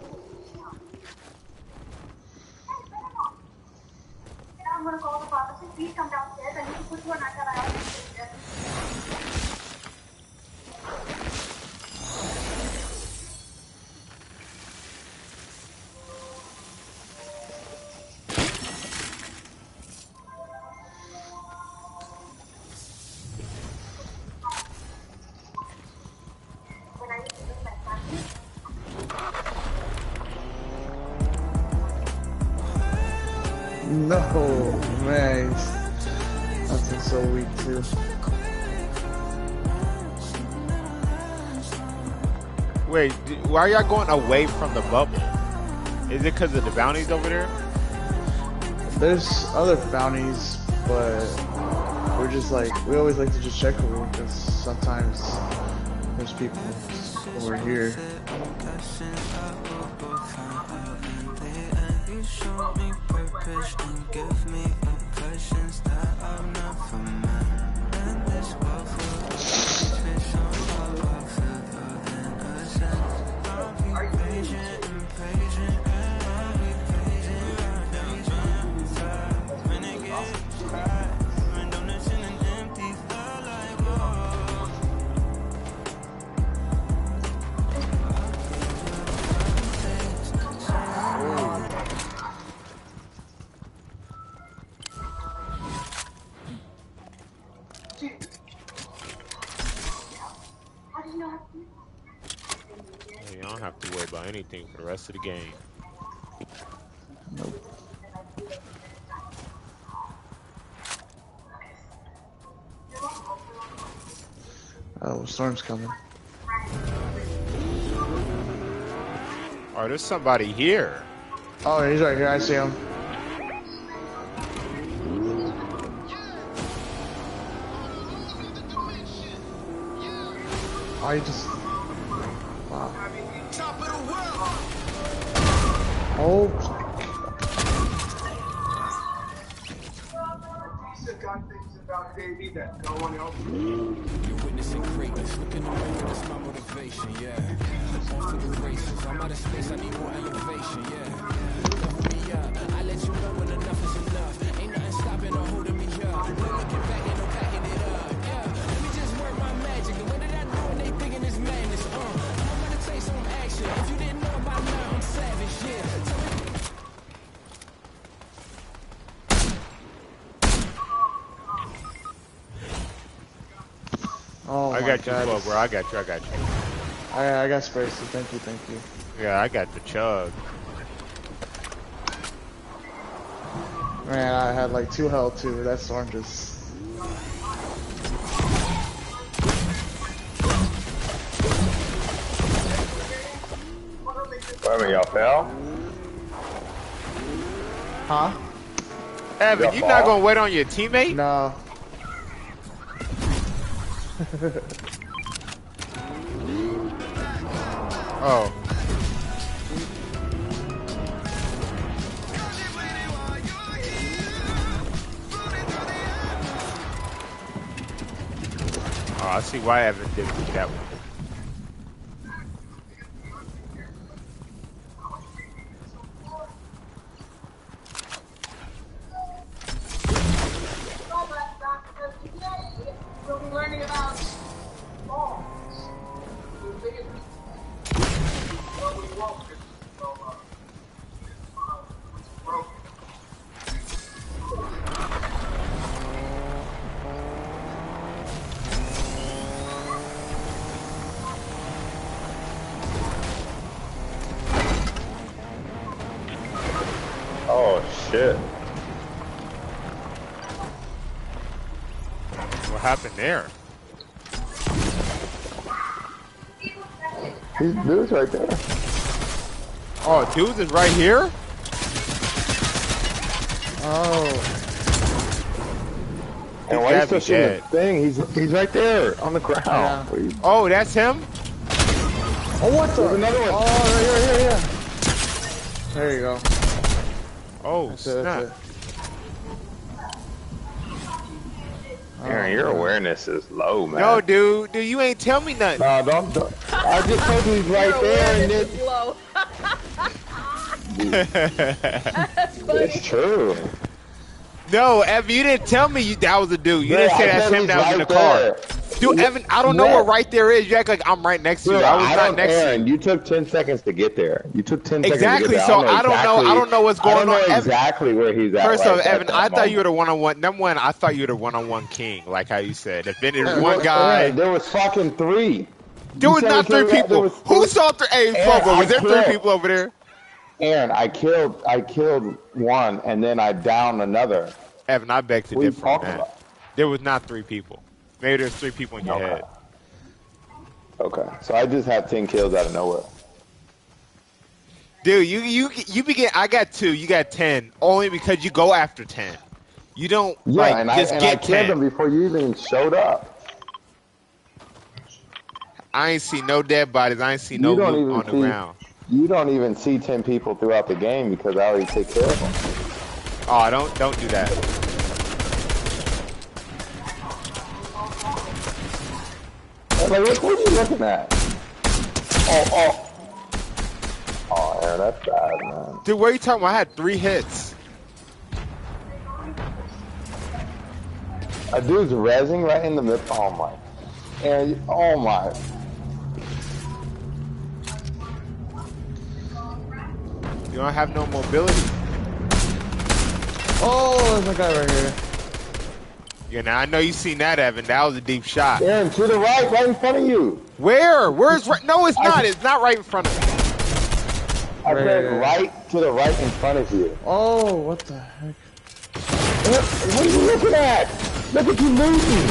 Hey, better not. I'm gonna call the pharmacist. Please come downstairs. I need to put you on antibiotics. When I need to do my practice, No, man. That thing's so weak, too. Wait, why are y'all going away from the bubble? Is it because of the bounties over there? There's other bounties, but we're just like, we always like to just check over because sometimes there's people over here. Show me purpose and give me impressions that I'm not familiar. And this world full of fish on top of further than a sense. I'll be patient and patient. I'll be patient and patient. When it gets hot, when donuts in an empty thought like whoa. how do you know how to do Hey, you don't have to worry about anything for the rest of the game. Nope. Oh, storm's coming. Oh, there's somebody here. Oh, he's right here. I see him. Oh, he just... Wow. Oh. without JB that no one else. You're witnessing greatness. Look in the mirror, that's my motivation, yeah. On to the races. I'm out of space, I need more elevation, yeah. Hold me up. I let you know when enough is enough. Ain't nothing stopping or holding me up. No looking back and no backing it up, yeah. Let me just work my magic. The way that I do it, they thinking it's madness, I'm gonna take some action. If you didn't know by now, I'm savage, yeah. Oh I my got you, God. bro, bro. I got you. I got you. I got space. Thank you, thank you. Yeah, I got the chug. Man, I had like 2 health too. That storm just. Wait a minute, y'all fell? Huh? Evan, Y'all you not fall? gonna wait on your teammate? No. Oh. Oh, I see why Evan didn't do that one. We'll be learning about balls. Well, we won't. It's broken. Oh shit. What happened there? These dudes right there. Oh, dudes is right here? Oh. And why gotta you still be shooting dead. the thing? He's right there on the ground. Yeah. Oh, that's him? Oh, what the? There's another one. Oh, right here. There you go. Oh, That's it, snap. that's it. Aaron, your awareness is low, man. No, dude, you ain't tell me nothing. No, don't. I just told you he's right there, and It's it, low. That's funny. it's true. No, Evan, you didn't tell me that was a dude. You Yeah, didn't say I that's said him he's that was in the right car. there. Dude, Evan, I don't know Yeah. what right there is. You act like I'm right next to you. Dude, I was I not don't, next to Aaron, you. you took 10 seconds to get there. You took 10 Exactly, seconds to get there. so I don't know what's going I don't know on. Evan- exactly where he's at. First right off, at Evan, that I thought you were moment. the one-on-one. Number one, I thought you were the one-on-one king, like how you said. If then there's Aaron, one guy, there was fucking 3. there was not 3 people. Who saw 3? Hey, Aaron, Fogo, was there 3 killed- people over there? Aaron, I killed one, and then I downed another. Evan, I beg to What are you differ on talking that. about? There was not 3 people. Maybe there's 3 people in your Okay. head. Okay, so I just had 10 kills out of nowhere. Dude, you begin. I got 2. You got 10. Only because you go after 10. You don't Yeah, like and just I get killed 10. them before you even showed up. I ain't see no dead bodies. I ain't see no You don't loot even on the see- ground. You don't even see 10 people throughout the game because I already take care of them. Oh, don't do that. Like, what are you looking at? Oh, Aaron, that's bad, man. Dude, what are you talking about? I had 3 hits. A dude's rezzing right in the middle. Oh my. Aaron, oh my. You don't have no mobility. Oh, there's a guy right here. Yeah, now I know you seen that, Evan. That was a deep shot. Aaron, to the right in front of you. Where? Where's right? No, it's not. It's not right in front of me. I Right, said right, right to the right in front of you. Oh, what the heck? What are you looking at? Look at you losing.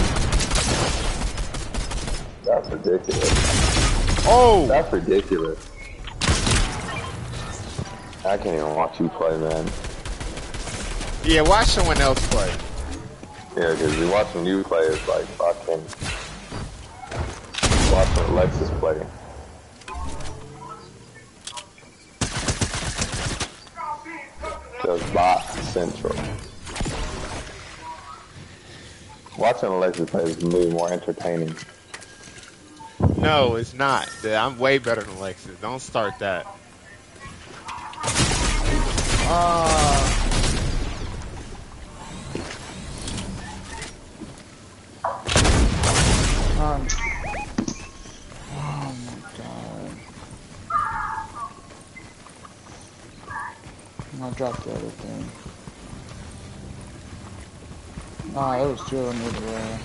That's ridiculous. Oh. That's ridiculous. I can't even watch you play, man. Yeah, watch someone else play. Yeah, because watching you play is like fucking watching Alexis play. Just bot central. Watching Alexis play is maybe more entertaining. No, it's not. I'm way better than Alexis. Don't start that. Oh my god. I'll drop the other thing. Ah, there was two of them over there.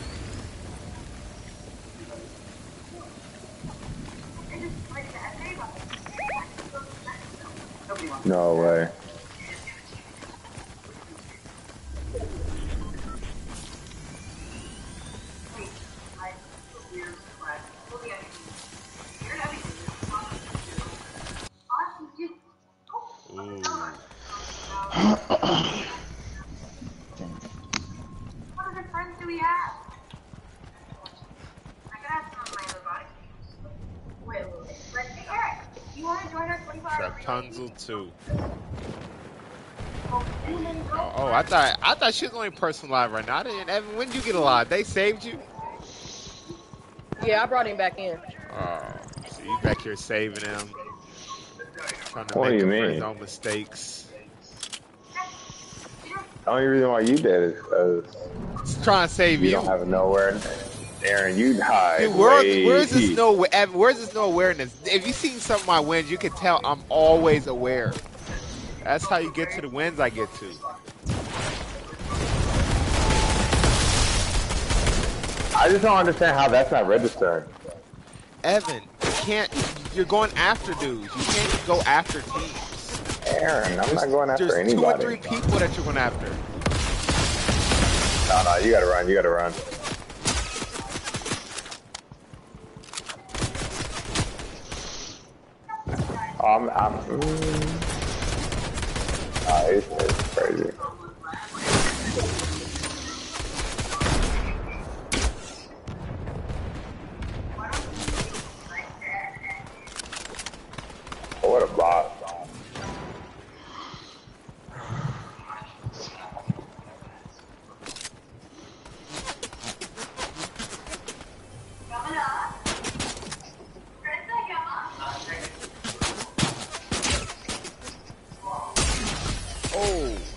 No way. Ooh. What other friends do we have? I could have some of my robotic games. Wait a little bit. But hey, Eric, you want to join our 24-hour Rapunzel 2. Oh, I thought she was the only person live right now. I didn't. Evan, when did you get alive? They saved you? Yeah, I brought him back in. Oh, so you back here saving him, trying to What do make you him for his mean? own mistakes. The only reason why you dead is because Just trying to save you you. don't have nowhere. Aaron, you hide. Dude, way where's this deep. where's this no awareness? If you seen some of my wins, you can tell I'm always aware. That's how you get to the wins I get to. I just don't understand how that's not registering. Evan, you're going after dudes. You can't go after teams. Aaron, I'm not going after There's anybody. 2 or 3 people that you're going after. No, you gotta run. You gotta run. It's crazy. Oh, what a bot. Oh.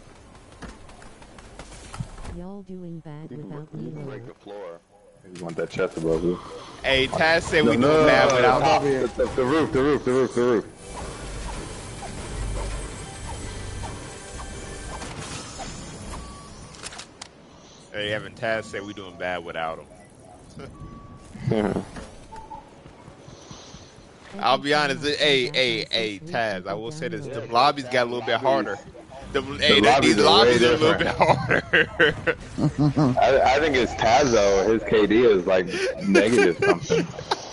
Y'all doing bad without me, lol. Break the floor. You want that chest above you. Hey, Taz said we doing bad without the roof, the roof, the roof, the roof. Hey, Evan, Taz said we doing bad without him. I'll be honest. Hey, Taz, I will say this: the lobbies got a little bit harder. These lobbies are a little bit harder. I think it's Tazo. His KD is like negative something.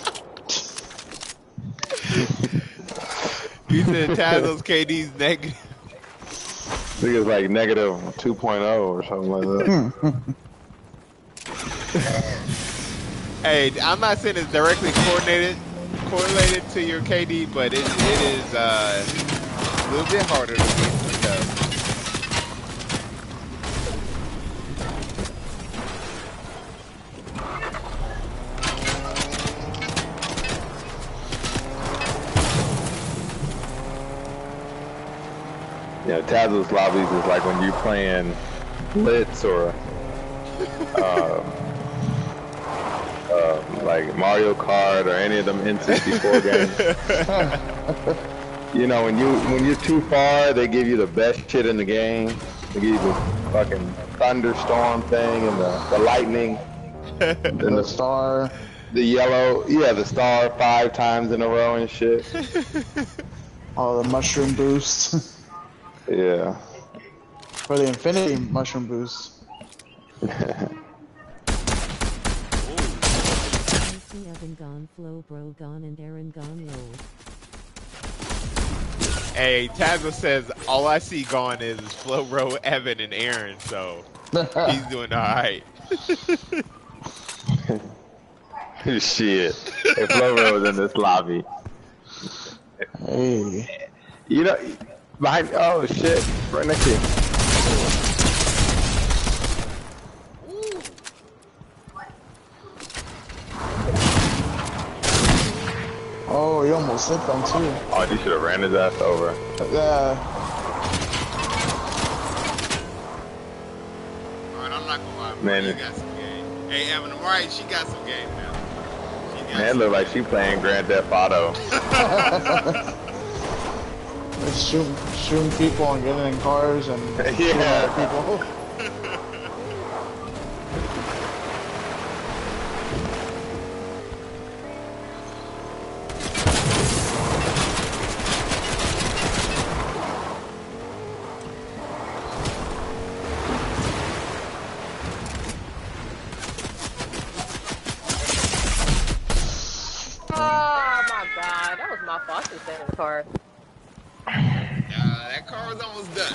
You said Tazo's KD's negative. I think it's like negative 2.0 or something like that. Hey, I'm not saying it's directly correlated to your KD, but it is a little bit harder to get some stuff. Yeah, Tazo's lobbies is like when you're playing Blitz or like Mario Kart or any of them N64 games. You know, when you're too far, they give you the best shit in the game. They give you the fucking thunderstorm thing and the lightning. And the star. The yellow, yeah, the star 5 times in a row and shit. Oh, the mushroom boost. Yeah. For the infinity mushroom boost. Evan gone, Flo bro gone, and Aaron gone, lol. Hey, Tazo says all I see gone is Flo Bro, Evan, and Aaron, so he's doing alright. Shit. If Flo was in this lobby. Hey. You know, behind, oh shit, right next to you. almost hit them too. Oh, you should have ran his ass over. Yeah. Alright, I'm not gonna lie. Man, You got some game. Hey, Evan, Amari, she got some game now. Man, it look like she playing Grand Theft Auto. They're shooting people and getting in cars and shooting other people. Oh my god, that was my fault. I should stay in the car. That car was almost done.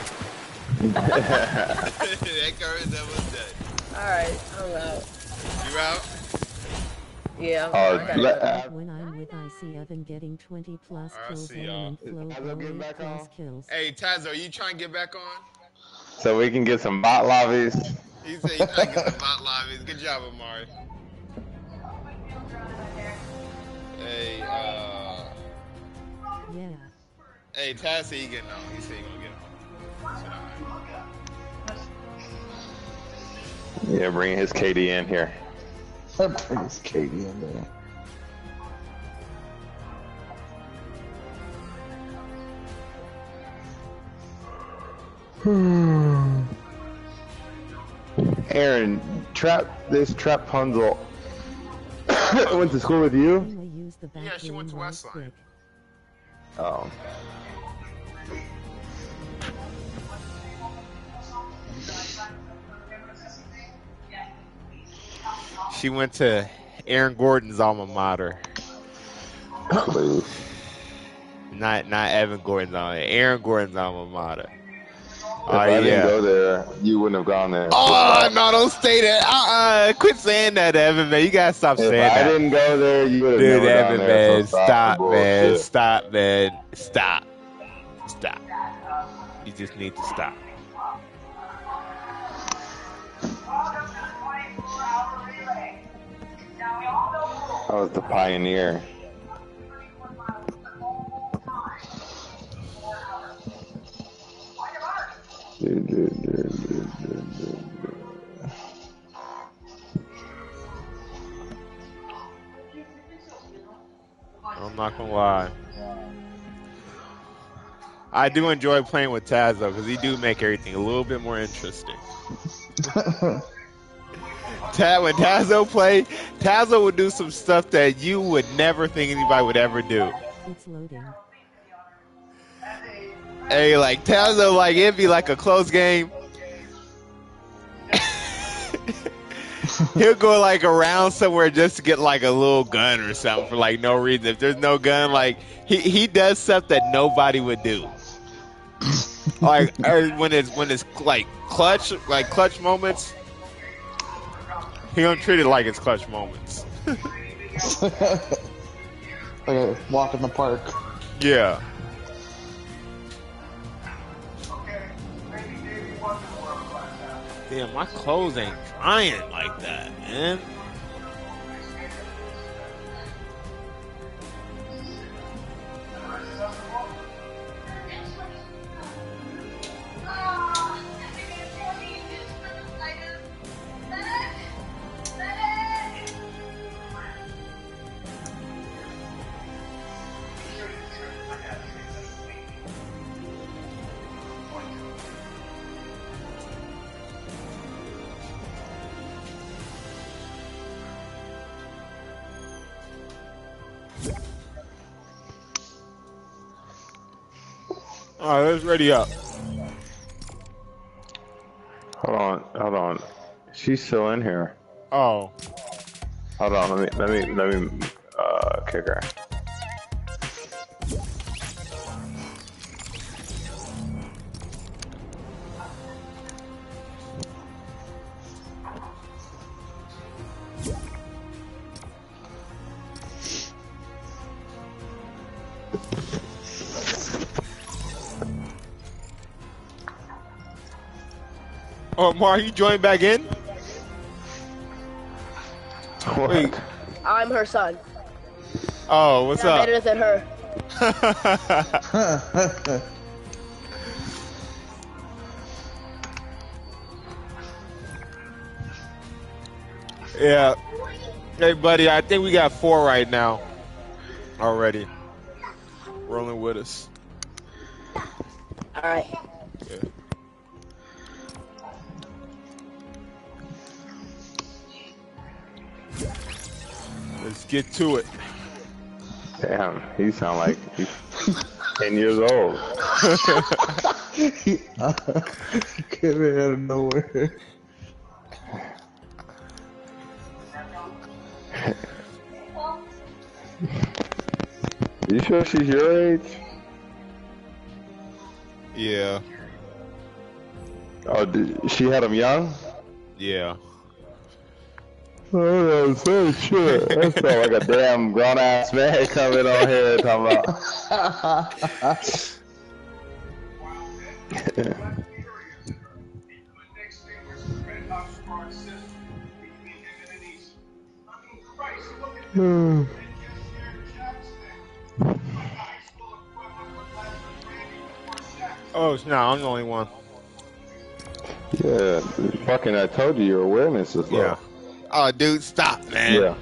That car is almost done. Alright, I'm out. You out? Yeah, Oh, I gotta When I'm with IC Evan getting 20 plus Alright, kills see y'all. and Flo blowing plus kills. Hey, Tazo, are you trying to get back on? So we can get some bot lobbies. He said he's trying to get some bot lobbies. Good job, Amari. Hey, Yeah. hey, Taz said he getting on. He said he gonna get on. Yeah, bring his KD in here. Bring his KD in there. Aaron, this Trap Punzel went to school with you? Use the Yeah, she went to Westline. Oh. She went to Aaron Gordon's alma mater. Not Evan Gordon's alma mater. Aaron Gordon's alma mater. If I didn't go there, you wouldn't have gone there. Oh, no, don't say that. Quit saying that, Evan, man. You gotta stop saying that. If I didn't go there, you would have Dude, never Evan, gone there. man. So Stop, the man. bullshit. Stop, man. Stop. Stop. You just need to stop. I was the pioneer. I'm not gonna lie. I do enjoy playing with Taz though, because he do make everything a little bit more interesting. When Tazo play, Tazo would do some stuff that you would never think anybody would ever do. It's loading. Hey, like Tazo, like it'd be like a close game. He'll go like around somewhere just to get like a little gun or something for like no reason. If there's no gun, like he does stuff that nobody would do. Like when it's like clutch moments, he don't treat it like it's clutch moments. Like a walk in the park. Yeah. Damn, my clothes ain't drying like that, man. All right, let's ready up. Hold on. She's still in here. Oh. Hold on, let me kick her. Oh, Mar, you joined back in? Wait. I'm her son. Oh, what's I'm up? better than her. Yeah. Hey, buddy, I think we got 4 right now already. Rolling with us. All right. Yeah. Let's get to it. Damn, he sound like he's 10 years old. Came in out of nowhere. You sure she's your age? Yeah. Oh, she had him young? Yeah. Oh, no, so shit. That sound like a damn grown ass man coming on here talking about. Oh, no, I'm the only one. Yeah, fucking, I told you your awareness is low. Yeah. Oh, dude, stop, man. Yeah.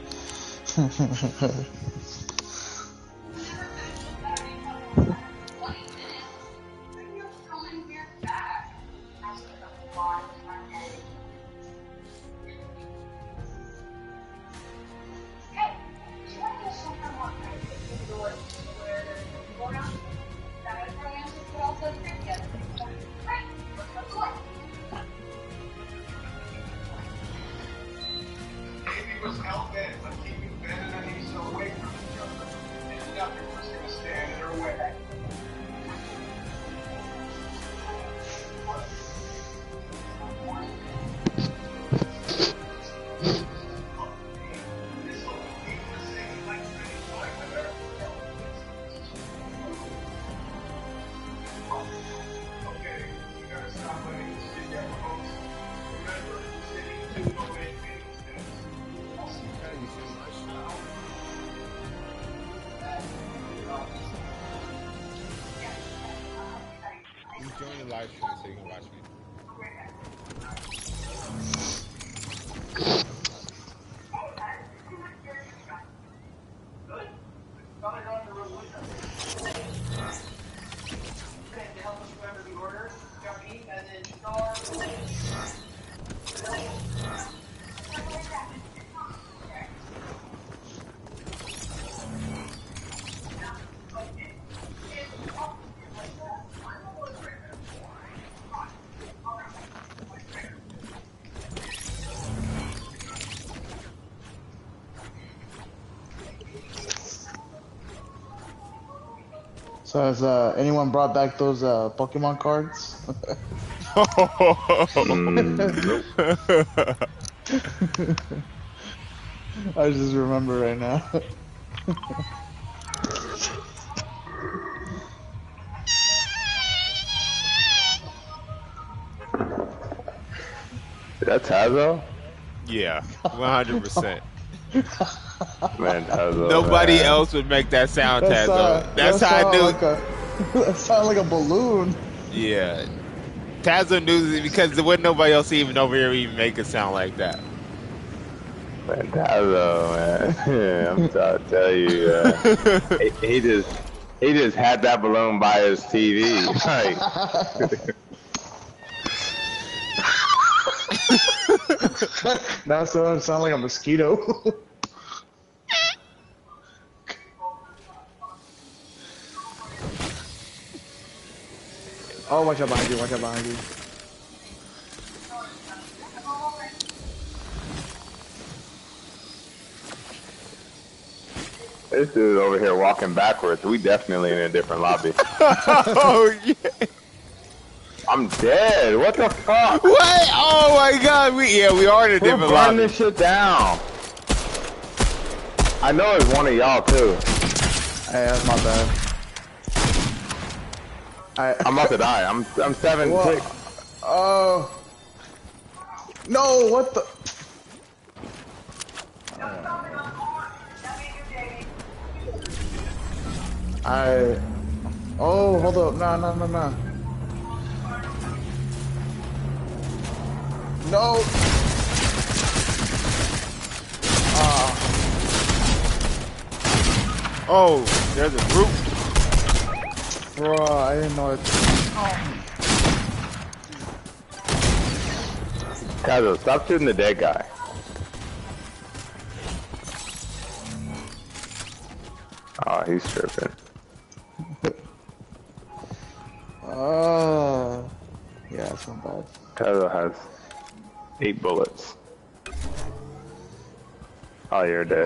Join the live stream so you can watch me. So has anyone brought back those Pokemon cards? I just remember right now. Is that Tazo? Yeah, 100%. Man, Tazo. Nobody man. else would make that sound, Tazo. That's how I knew. That sounded like a balloon. Yeah. Tazo knew because there wasn't nobody else even over here even make a sound like that. Man, Tazo, man. Yeah, I'm trying to tell you, he just had that balloon by his TV. Like, That's what it sounded like a mosquito. Oh, watch out behind you, watch out behind you. this dude over here walking backwards. We definitely in a different lobby. Oh, yeah. I'm dead. What the fuck? What? Oh, my God. We are in a Who different burned lobby. this shit down? I know it's one of y'all, too. Hey, that's my bad. I'm about to die. I'm 7-6. Oh. No, what the? I. Oh, hold up. No, no, no, no. No. Oh, there's a group. Bro, I didn't know it. Kazo, stop shooting the dead guy. Oh, he's tripping. Yeah, it's not bad. Kazo has 8 bullets. Oh, you're dead.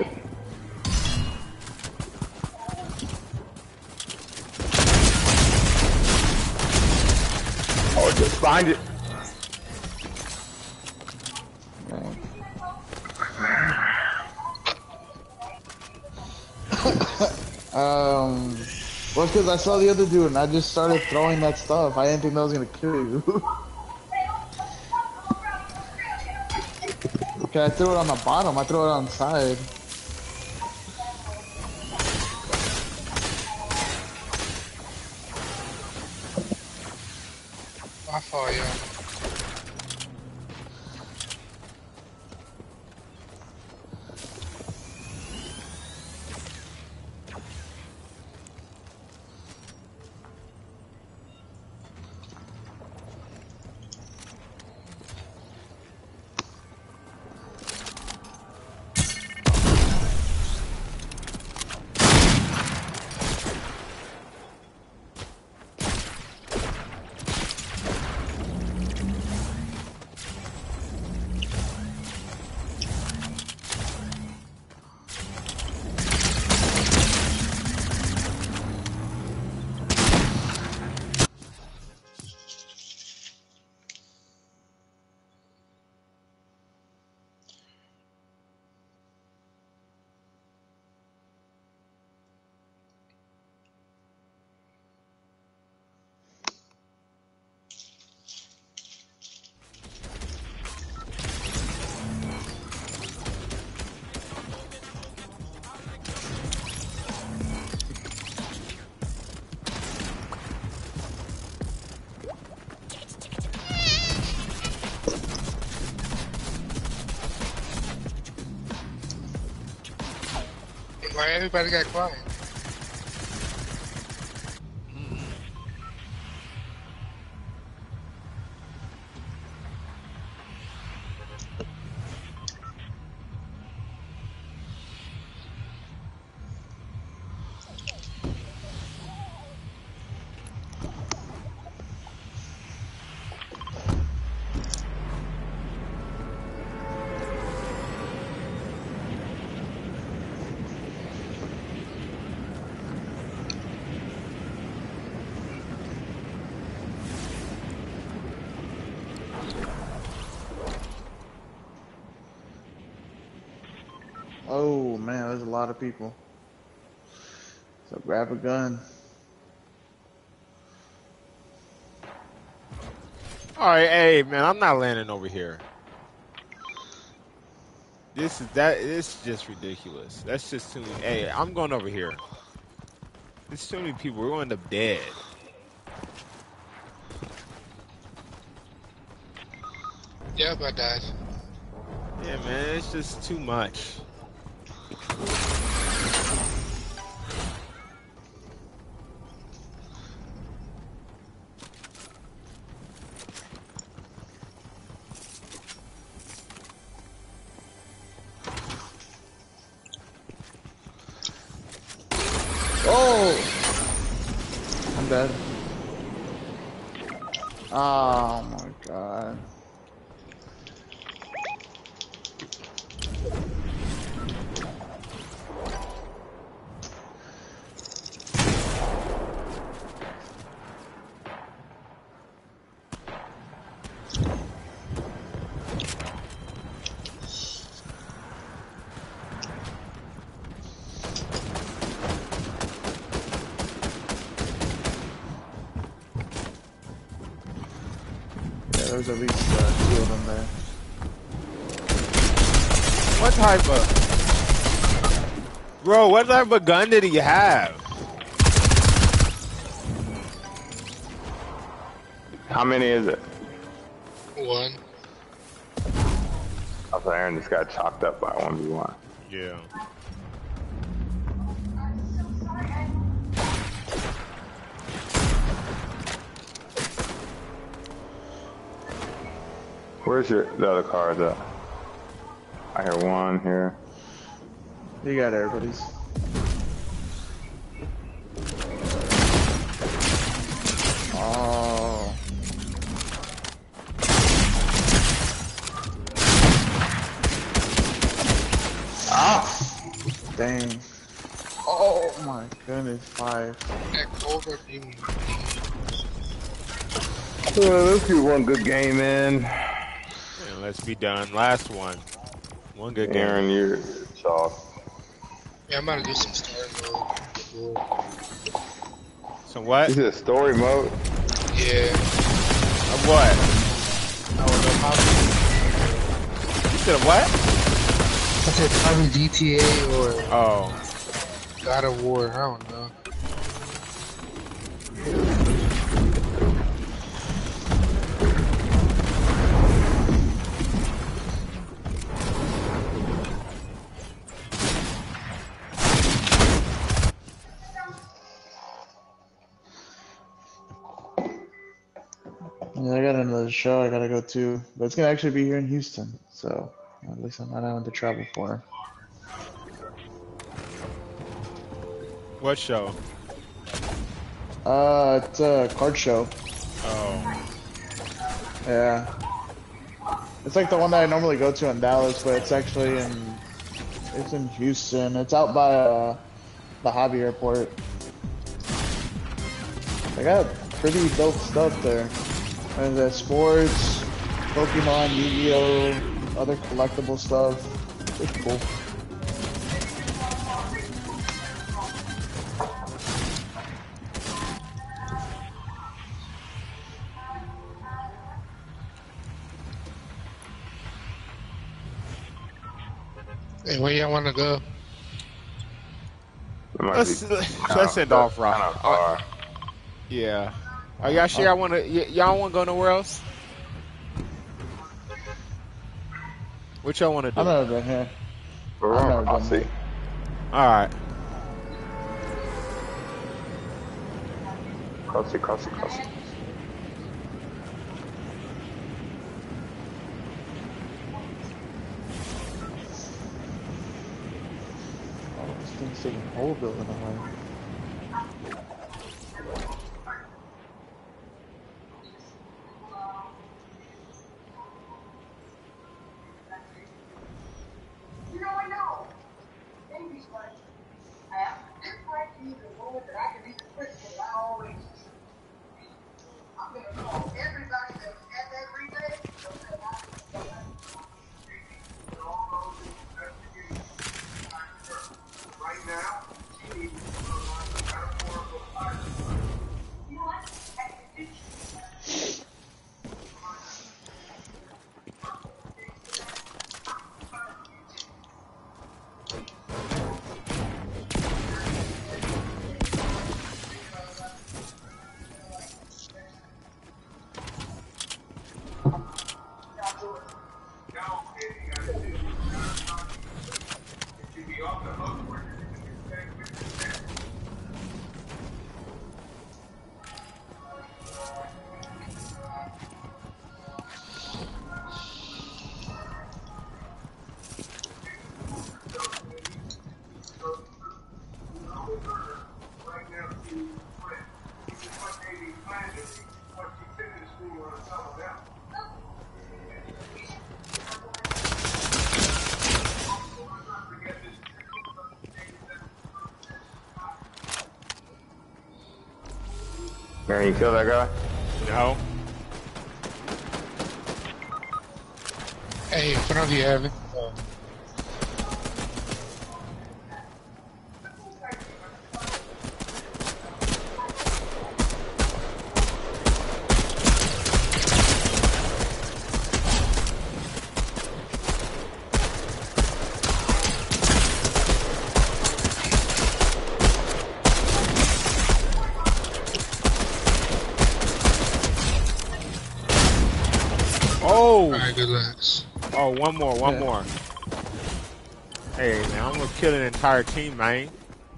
Oh, just find it. Well, because I saw the other dude and I just started throwing that stuff. I didn't think that was gonna kill you. Okay, I threw it on the bottom. I threw it on the side. My fault, yeah. Why everybody got quiet? Oh man, there's a lot of people. So grab a gun. Alright, hey man, I'm not landing over here. This is just ridiculous. That's just too many. Hey, I'm going over here. There's too many people. We're going to end up dead. Yep, I died. Yeah, man, it's just too much. Oh! I'm dead. Oh my god. There's at least 2 of them there. What type of... Bro, what type of gun did he have? How many is it? 1. I thought Aaron just got chopped up by 1v1. Yeah. Where's the other cars at? I hear one here. You got everybody's. Oh. Ah! Dang. Oh my goodness, 5. That Cobra thing. Let's get one good game in. And let's be done. Last one. One good game. Aaron, you're soft. Yeah, I'm about to do some story mode. So what? Is it story mode? Yeah. Of what? You said what? I said probably GTA or God of War. I don't know. Yeah, I got another show I gotta go to, but it's gonna actually be here in Houston, so at least I'm not having to travel for. What show? It's a card show. Oh. Yeah. It's like the one that I normally go to in Dallas, but it's actually it's in Houston. It's out by the Hobby Airport. They got pretty dope stuff there. There's sports, Pokemon, Yu-Gi-Oh, other collectible stuff. It's cool. Hey, where y'all want to go? Let's end off right. Yeah. Are y'all sure y'all want to go nowhere else? What y'all want to do? I've never been here. I'll see. Alright. Crossy. Oh, this thing's taking a whole building away. Aaron, you kill that guy? No. Hey, in front of you, Evan. Oh! Alright, good looks. Oh, one more. Hey, man, I'm gonna kill an entire team, man.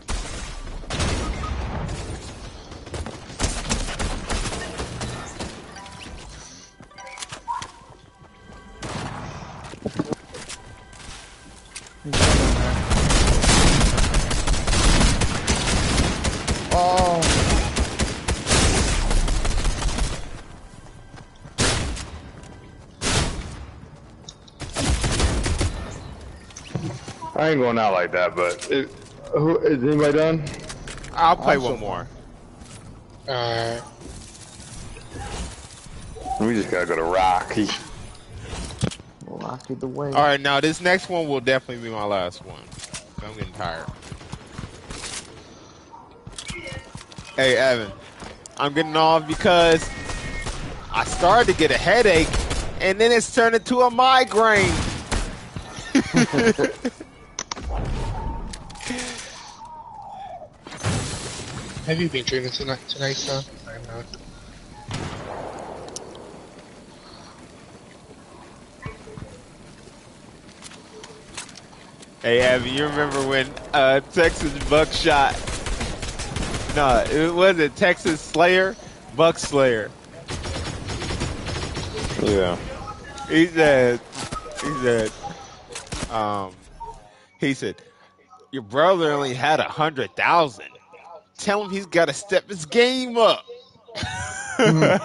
Oh. I ain't going out like that, but is anybody done? I'll play I'm so one more. Alright. We just gotta go to Rocky. Rocky the way. All right, now this next one will definitely be my last one. I'm getting tired. Hey, Evan, I'm getting off because I started to get a headache, and then it's turned into a migraine. Have you been drinking tonight, son? I know. Hey, Evan, you remember when Texas Buckshot? No, it wasn't Texas Slayer, Buck Slayer. Yeah. He said, your brother only had 100,000. Tell him he's got to step his game up. Yeah,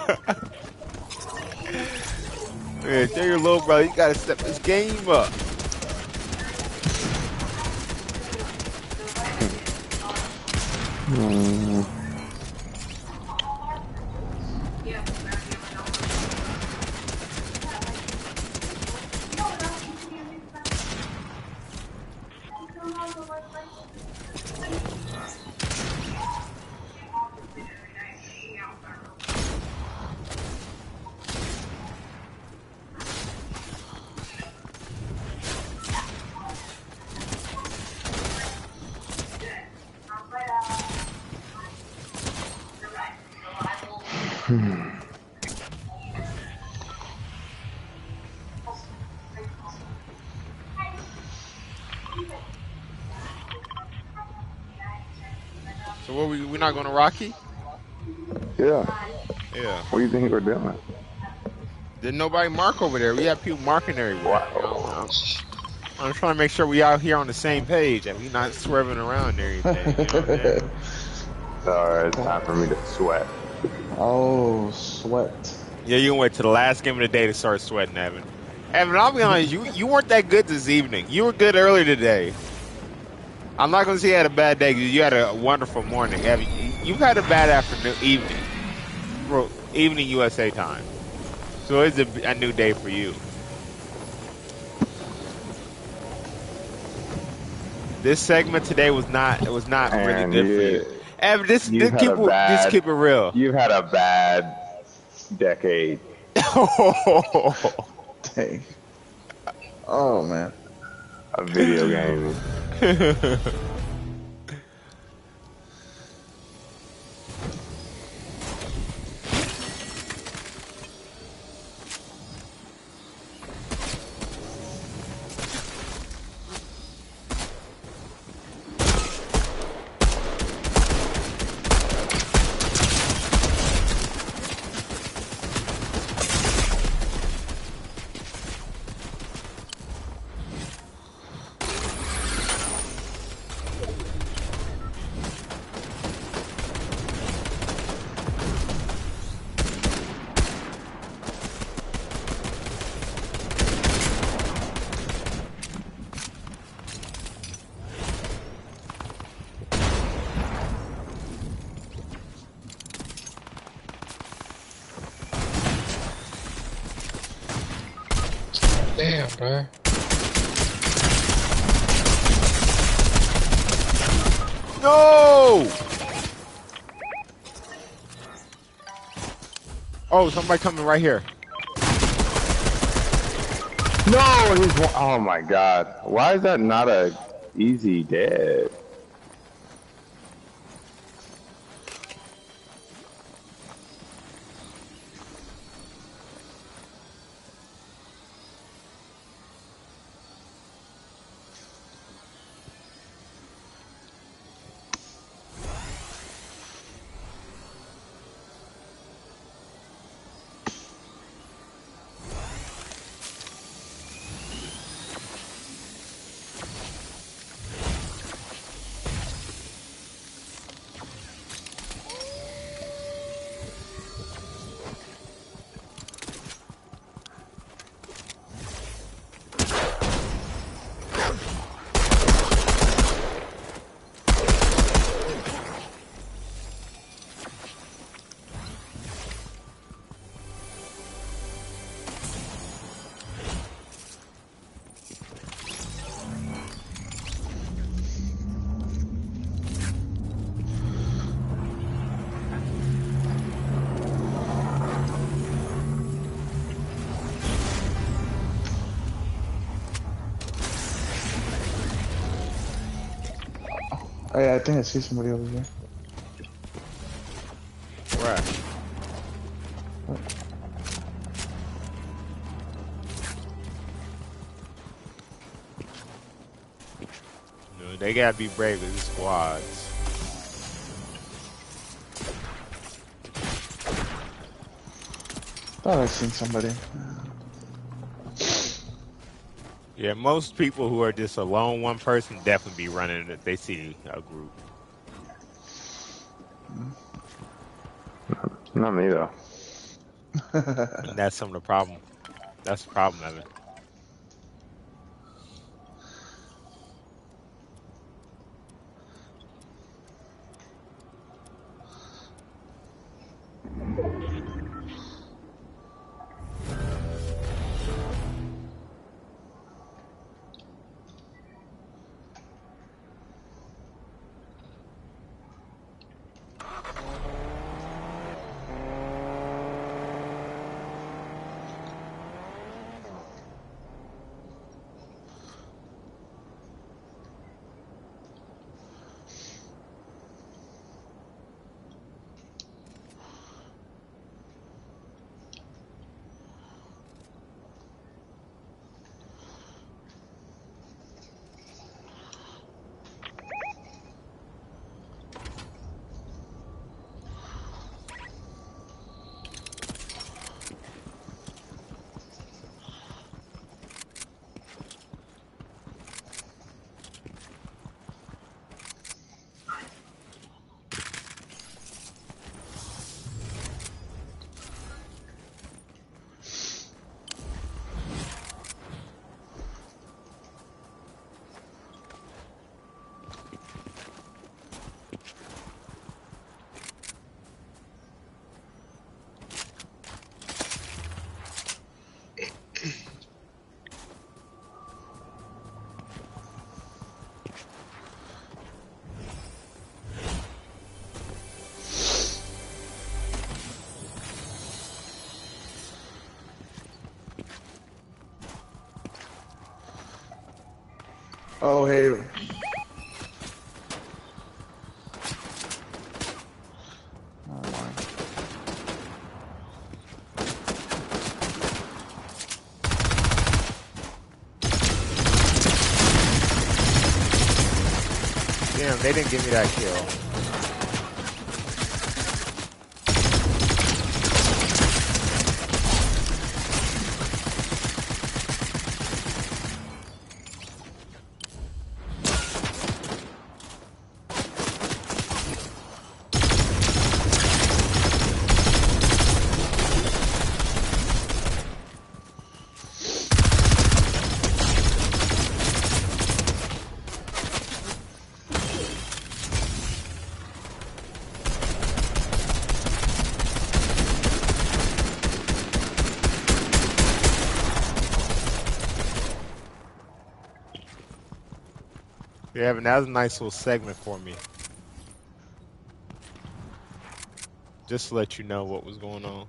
tell your little brother he got to step his game up. So what we not going to Rocky? Yeah. Yeah. What do you think we're doing? Didn't nobody mark over there. We have people marking everywhere. Wow. I'm trying to make sure we out here on the same page and we not swerving around and everything. You know what I mean? Alright, it's time for me to sweat. Oh, sweat. Yeah, you can wait till the last game of the day to start sweating, Evan. Evan, I'll be honest, you weren't that good this evening. You were good earlier today. I'm not going to say you had a bad day because you had a wonderful morning. Evan, you've had a bad afternoon, evening USA time. So it's a new day for you. This segment today was not really good for you. Evan, just keep it real. You've had a bad decade. Dang. Oh, man. Of video games. Damn, bro. No! Oh, somebody coming right here. No, oh my god. Why is that not a easy dead? Oh yeah, I think I see somebody over here. Where? No, they gotta be brave with the squads. Thought I seen somebody. Yeah, most people who are just alone, one person definitely be running if they see a group. Not me though. And that's some of the problem. That's the problem, Evan. Oh hey. Damn, they didn't give me that kill. Yeah, Evan, that was a nice little segment for me. Just to let you know what was going on.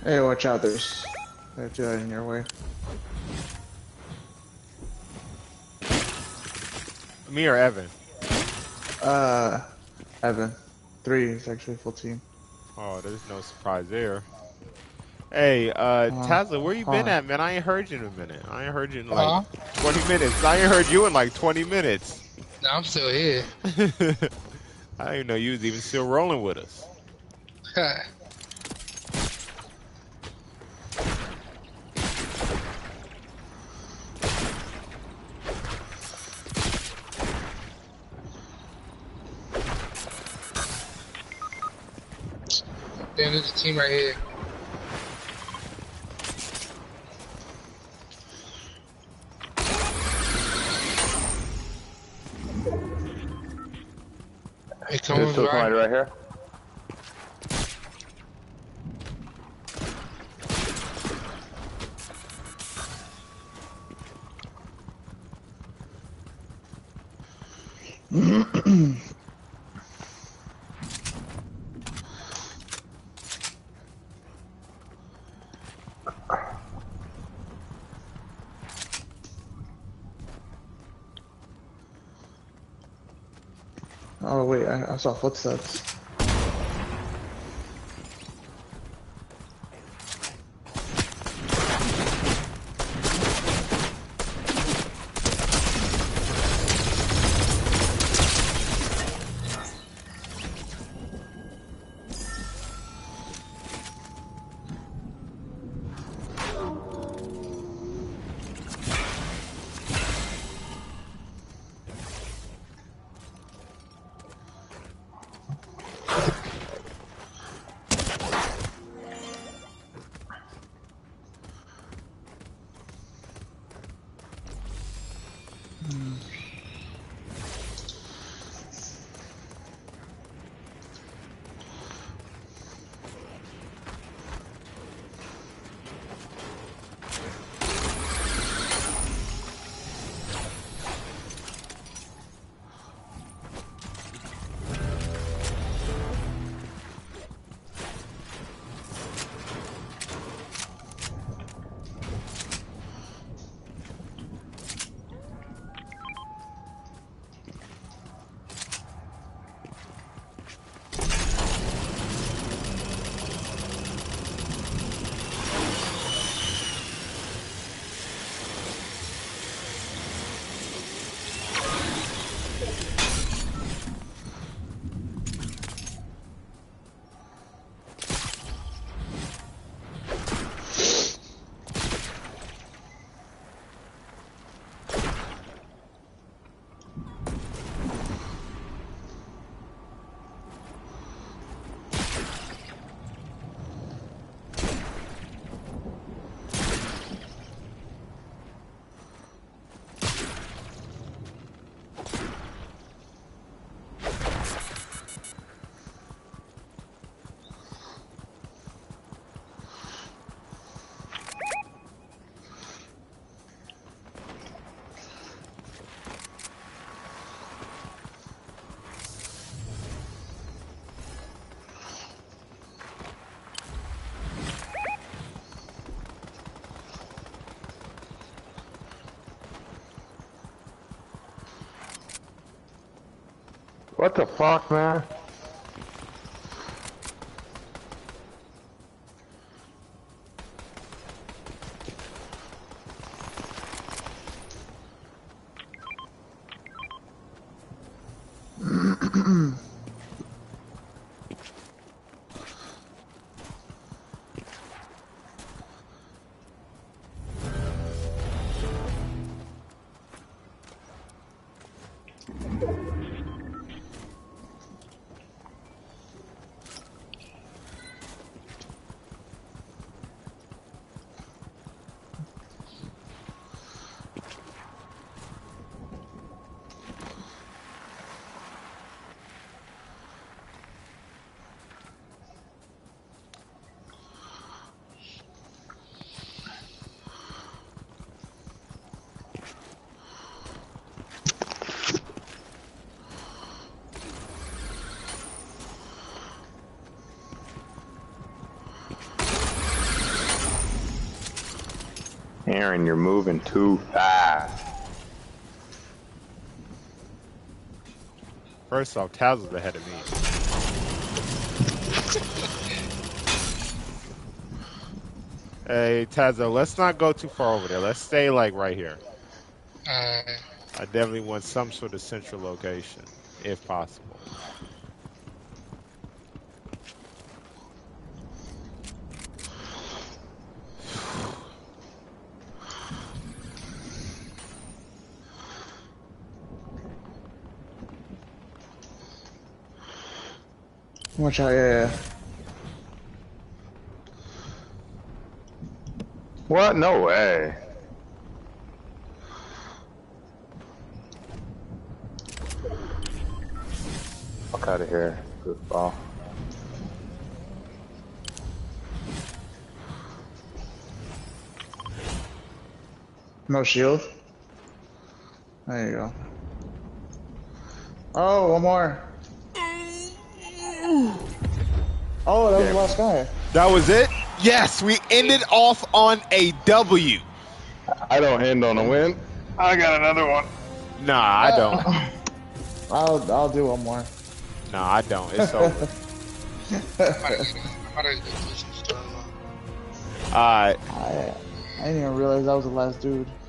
Hey, watch out, there's two in your way. Me or Evan? Evan. 3 is actually full team. Oh, there's no surprise there. Hey, Tazza, where you been at, man? I ain't heard you in a minute. I ain't heard you in like 20 minutes. I ain't heard you in like 20 minutes. No, I'm still here. I didn't even know you was even still rolling with us. Damn, there's a team right here. Hey, come There's on, still somebody right here. Oh wait, I saw footsteps. What the fuck, man? Aaron, you're moving too fast. First off, Taz was ahead of me. Hey, Tazo, let's not go too far over there. Let's stay, like, right here. I definitely want some sort of central location, if possible. Watch out, yeah. What? No way. Fuck out of here, goofball. No shield. There you go. Oh, one more. Oh, that was the last guy. That was it? Yes, we ended off on a W. I don't end on a win. I got another one. Nah, I don't. I'll do one more. Nah, I don't. It's over. Alright. I didn't even realize that was the last dude.